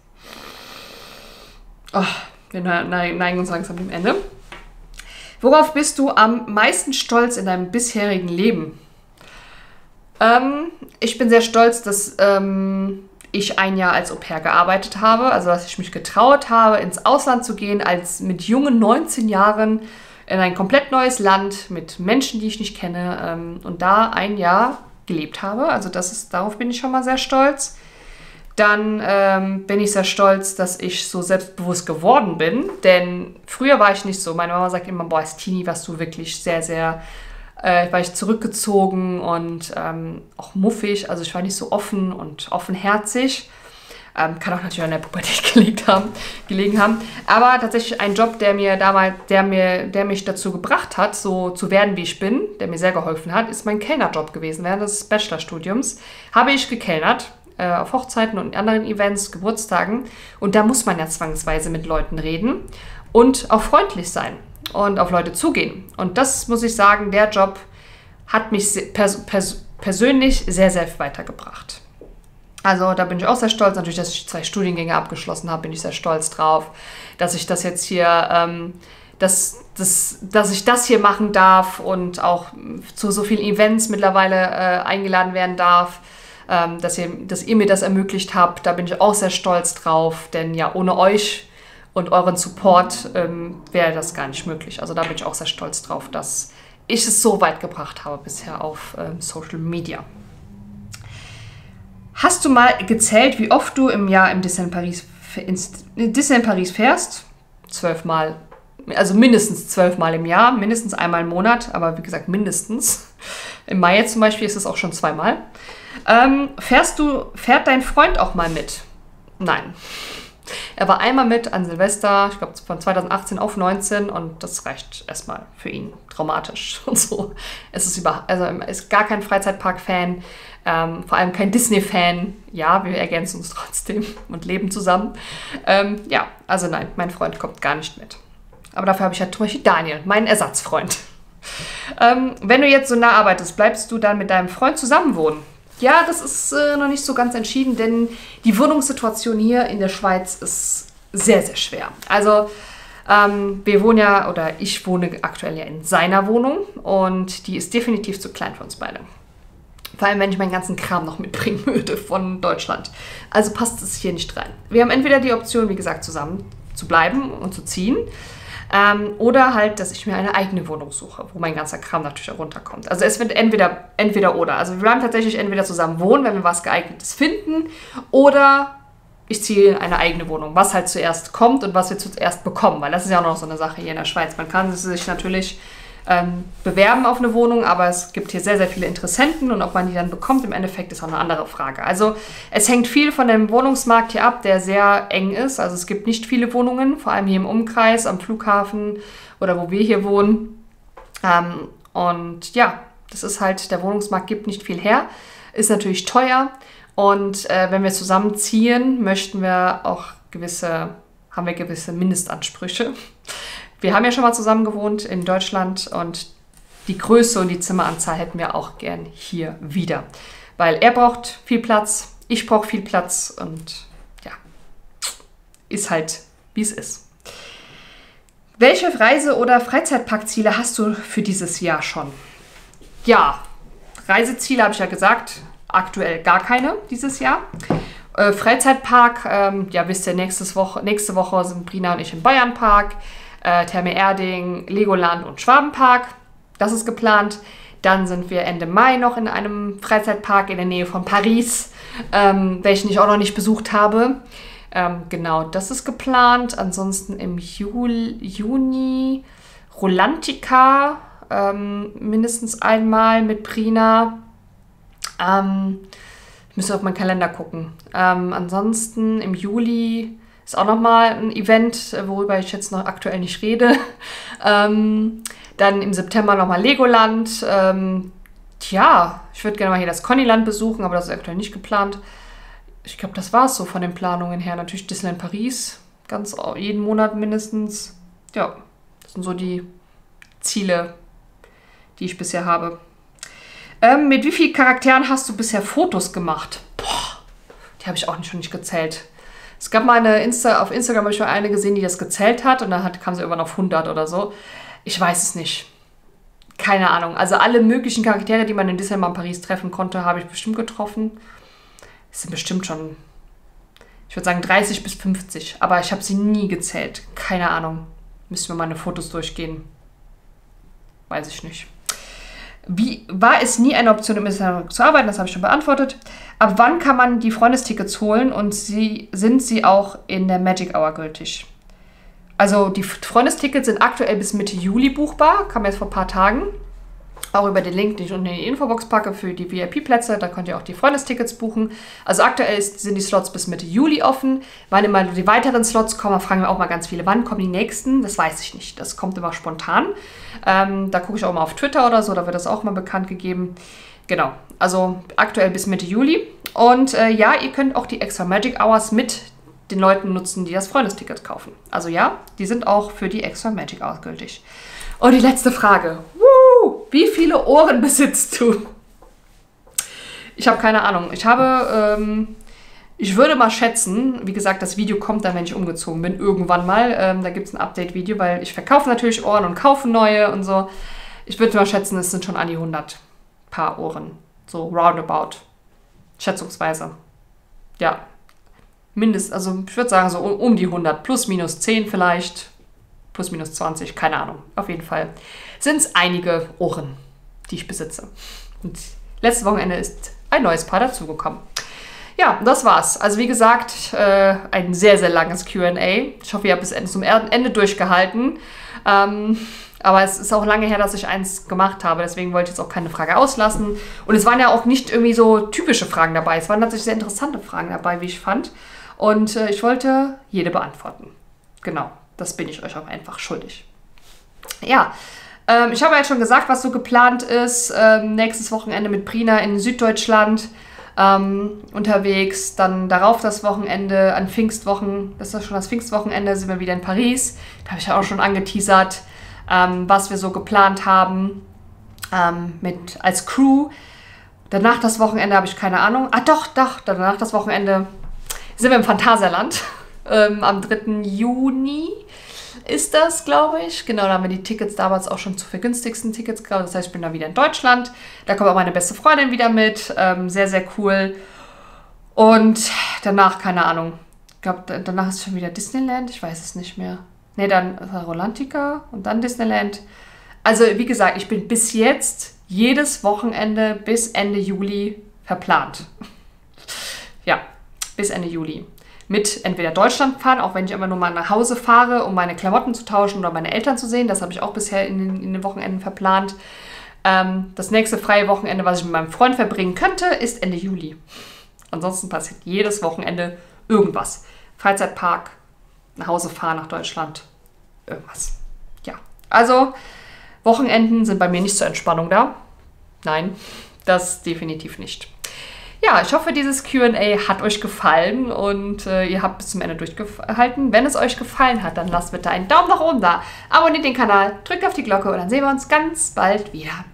Oh, wir neigen uns langsam dem Ende. Worauf bist du am meisten stolz in deinem bisherigen Leben? Ähm, ich bin sehr stolz, dass ähm, ich ein Jahr als Au-pair gearbeitet habe. Also, dass ich mich getraut habe, ins Ausland zu gehen, als mit jungen neunzehn Jahren in ein komplett neues Land mit Menschen, die ich nicht kenne. Ähm, und da ein Jahr gelebt habe. Also, das ist, darauf bin ich schon mal sehr stolz. Dann ähm, bin ich sehr stolz, dass ich so selbstbewusst geworden bin, denn früher war ich nicht so. Meine Mama sagt immer, boah, als Teenie warst du wirklich sehr, sehr äh, war ich zurückgezogen und ähm, auch muffig. Also ich war nicht so offen und offenherzig. Ähm, kann auch natürlich an der Pubertät gelegt haben, gelegen haben. Aber tatsächlich ein Job, der mir damals, der mir, der mich dazu gebracht hat, so zu werden, wie ich bin, der mir sehr geholfen hat, ist mein Kellnerjob gewesen. Während des Bachelorstudiums habe ich gekellnert äh, auf Hochzeiten und anderen Events, Geburtstagen. Und da muss man ja zwangsweise mit Leuten reden und auch freundlich sein und auf Leute zugehen. Und das muss ich sagen, der Job hat mich pers pers persönlich sehr, sehr weitergebracht. Also da bin ich auch sehr stolz. Natürlich, dass ich zwei Studiengänge abgeschlossen habe, bin ich sehr stolz drauf. Dass ich das jetzt hier, ähm, dass, dass, dass ich das hier machen darf und auch zu so vielen Events mittlerweile äh, eingeladen werden darf. Ähm, dass, ihr, dass ihr mir das ermöglicht habt, da bin ich auch sehr stolz drauf. Denn ja, ohne euch und euren Support ähm, wäre das gar nicht möglich. Also da bin ich auch sehr stolz drauf, dass ich es so weit gebracht habe bisher auf ähm, Social Media. Hast du mal gezählt, wie oft du im Jahr im Disneyland Paris, Disneyland Paris fährst? Zwölfmal, also mindestens zwölfmal im Jahr, mindestens einmal im Monat, aber wie gesagt mindestens. Im Mai jetzt zum Beispiel ist es auch schon zweimal. Ähm, fährst du, fährt dein Freund auch mal mit? Nein. Er war einmal mit an Silvester, ich glaube von zweitausendachtzehn auf neunzehn und das reicht erstmal für ihn. Traumatisch und so. Es ist über, also er ist gar kein Freizeitpark-Fan. Ähm, vor allem kein Disney-Fan. Ja, wir ergänzen uns trotzdem und leben zusammen. Ähm, ja, also nein, mein Freund kommt gar nicht mit. Aber dafür habe ich ja zum Beispiel Daniel, meinen Ersatzfreund. ähm, wenn du jetzt so nah arbeitest, bleibst du dann mit deinem Freund zusammen wohnen? Ja, das ist äh, noch nicht so ganz entschieden, denn die Wohnungssituation hier in der Schweiz ist sehr, sehr schwer. Also ähm, wir wohnen ja, oder ich wohne aktuell ja in seiner Wohnung und die ist definitiv zu klein für uns beide. Vor allem, wenn ich meinen ganzen Kram noch mitbringen würde von Deutschland. Also passt es hier nicht rein. Wir haben entweder die Option, wie gesagt, zusammen zu bleiben und zu ziehen. Ähm, oder halt, dass ich mir eine eigene Wohnung suche, wo mein ganzer Kram natürlich auch runterkommt. Also es wird entweder, entweder oder. Also wir bleiben tatsächlich entweder zusammen wohnen, wenn wir was Geeignetes finden. Oder ich ziehe in eine eigene Wohnung. Was halt zuerst kommt und was wir zuerst bekommen. Weil das ist ja auch noch so eine Sache hier in der Schweiz. Man kann sich natürlich Ähm, bewerben auf eine Wohnung, aber es gibt hier sehr, sehr viele Interessenten und ob man die dann bekommt, im Endeffekt ist auch eine andere Frage. Also es hängt viel von dem Wohnungsmarkt hier ab, der sehr eng ist. Also es gibt nicht viele Wohnungen, vor allem hier im Umkreis, am Flughafen oder wo wir hier wohnen. Ähm, und ja, das ist halt, der Wohnungsmarkt gibt nicht viel her, ist natürlich teuer und äh, wenn wir zusammenziehen, möchten wir auch gewisse, haben wir gewisse Mindestansprüche. Wir haben ja schon mal zusammen gewohnt in Deutschland und die Größe und die Zimmeranzahl hätten wir auch gern hier wieder. Weil er braucht viel Platz, ich brauche viel Platz und ja, ist halt, wie es ist. Welche Reise- oder Freizeitparkziele hast du für dieses Jahr schon? Ja, Reiseziele habe ich ja gesagt, aktuell gar keine dieses Jahr. Äh, Freizeitpark, ähm, ja wisst ihr, nächstes Woche, nächste Woche sind Brina und ich im Bayernpark. Äh, Therme Erding, Legoland und Schwabenpark. Das ist geplant. Dann sind wir Ende Mai noch in einem Freizeitpark in der Nähe von Paris, ähm, welchen ich auch noch nicht besucht habe. Ähm, genau, das ist geplant. Ansonsten im Juli, Juni Rolantica, ähm, mindestens einmal mit Brina. Ähm, ich müsste auf meinen Kalender gucken. Ähm, ansonsten im Juli ist auch nochmal ein Event, worüber ich jetzt noch aktuell nicht rede. Ähm, dann im September nochmal Legoland. Ähm, tja, ich würde gerne mal hier das Connyland besuchen, aber das ist aktuell nicht geplant. Ich glaube, das war es so von den Planungen her. Natürlich Disneyland Paris, ganz jeden Monat mindestens. Ja, das sind so die Ziele, die ich bisher habe. Ähm, mit wie vielen Charakteren hast du bisher Fotos gemacht? Boah, die habe ich auch nicht, schon nicht gezählt. Es gab mal eine Insta, auf Instagram habe ich schon eine gesehen, die das gezählt hat und dann hat, kam sie irgendwann auf hundert oder so. Ich weiß es nicht. Keine Ahnung. Also alle möglichen Charaktere, die man in Disneyland Paris treffen konnte, habe ich bestimmt getroffen. Es sind bestimmt schon, ich würde sagen dreißig bis fünfzig, aber ich habe sie nie gezählt. Keine Ahnung. Müssen wir meine Fotos durchgehen. Weiß ich nicht. Wie, war es nie eine Option, im Disneyland zu arbeiten? Das habe ich schon beantwortet. Ab wann kann man die Freundestickets holen und sie, sind sie auch in der Magic Hour gültig? Also die Freundestickets sind aktuell bis Mitte Juli buchbar, kam jetzt vor ein paar Tagen. Auch über den Link, den ich unten in die Infobox packe für die V I P-Plätze. Da könnt ihr auch die Freundestickets buchen. Also aktuell sind die Slots bis Mitte Juli offen. Wann immer die weiteren Slots kommen, fragen wir auch mal ganz viele. Wann kommen die nächsten? Das weiß ich nicht. Das kommt immer spontan. Ähm, da gucke ich auch mal auf Twitter oder so. Da wird das auch mal bekannt gegeben. Genau. Also aktuell bis Mitte Juli. Und äh, ja, ihr könnt auch die Extra Magic Hours mit den Leuten nutzen, die das Freundesticket kaufen. Also ja, die sind auch für die Extra Magic Hours gültig. Und die letzte Frage. Woo! Wie viele Ohren besitzt du? Ich habe keine Ahnung. Ich habe, ähm, ich würde mal schätzen, wie gesagt, das Video kommt dann, wenn ich umgezogen bin, irgendwann mal. Ähm, da gibt es ein Update-Video, weil ich verkaufe natürlich Ohren und kaufe neue und so. Ich würde mal schätzen, es sind schon an die hundert Paar Ohren. So roundabout. Schätzungsweise. Ja. Mindest, also ich würde sagen so um, um die hundert. Plus, minus zehn vielleicht. Plus, minus zwanzig, keine Ahnung. Auf jeden Fall sind es einige Ohren, die ich besitze. Und letztes Wochenende ist ein neues Paar dazugekommen. Ja, das war's. Also wie gesagt, äh, ein sehr, sehr langes Q and A. Ich hoffe, ihr habt bis zum Ende durchgehalten. Ähm, aber es ist auch lange her, dass ich eins gemacht habe. Deswegen wollte ich jetzt auch keine Frage auslassen. Und es waren ja auch nicht irgendwie so typische Fragen dabei. Es waren tatsächlich sehr interessante Fragen dabei, wie ich fand. Und äh, ich wollte jede beantworten. Genau. Das bin ich euch auch einfach schuldig. Ja, ähm, ich habe ja schon gesagt, was so geplant ist. Ähm, nächstes Wochenende mit Prina in Süddeutschland ähm, unterwegs. Dann darauf das Wochenende an Pfingstwochen. Das ist schon das Pfingstwochenende, sind wir wieder in Paris. Da habe ich ja auch schon angeteasert, ähm, was wir so geplant haben ähm, mit, als Crew. Danach das Wochenende habe ich keine Ahnung. Ah doch, doch, danach das Wochenende sind wir im Phantasialand. Ähm, am dritten Juni ist das, glaube ich. Genau, da haben wir die Tickets damals auch schon zu vergünstigsten Tickets gekauft. Das heißt, ich bin da wieder in Deutschland. Da kommt auch meine beste Freundin wieder mit. Ähm, sehr, sehr cool. Und danach, keine Ahnung. Ich glaube, danach ist schon wieder Disneyland. Ich weiß es nicht mehr. Ne, dann Rolantica und dann Disneyland. Also, wie gesagt, ich bin bis jetzt jedes Wochenende bis Ende Juli verplant. Ja, bis Ende Juli. Mit entweder Deutschland fahren, auch wenn ich immer nur mal nach Hause fahre, um meine Klamotten zu tauschen oder meine Eltern zu sehen. Das habe ich auch bisher in den, in den Wochenenden verplant. Ähm, das nächste freie Wochenende, was ich mit meinem Freund verbringen könnte, ist Ende Juli. Ansonsten passiert jedes Wochenende irgendwas. Freizeitpark, nach Hause fahren nach Deutschland, irgendwas. Ja, also Wochenenden sind bei mir nicht zur Entspannung da. Nein, das definitiv nicht. Ja, ich hoffe, dieses Q and A hat euch gefallen und äh, ihr habt bis zum Ende durchgehalten. Wenn es euch gefallen hat, dann lasst bitte einen Daumen nach oben da, abonniert den Kanal, drückt auf die Glocke und dann sehen wir uns ganz bald wieder.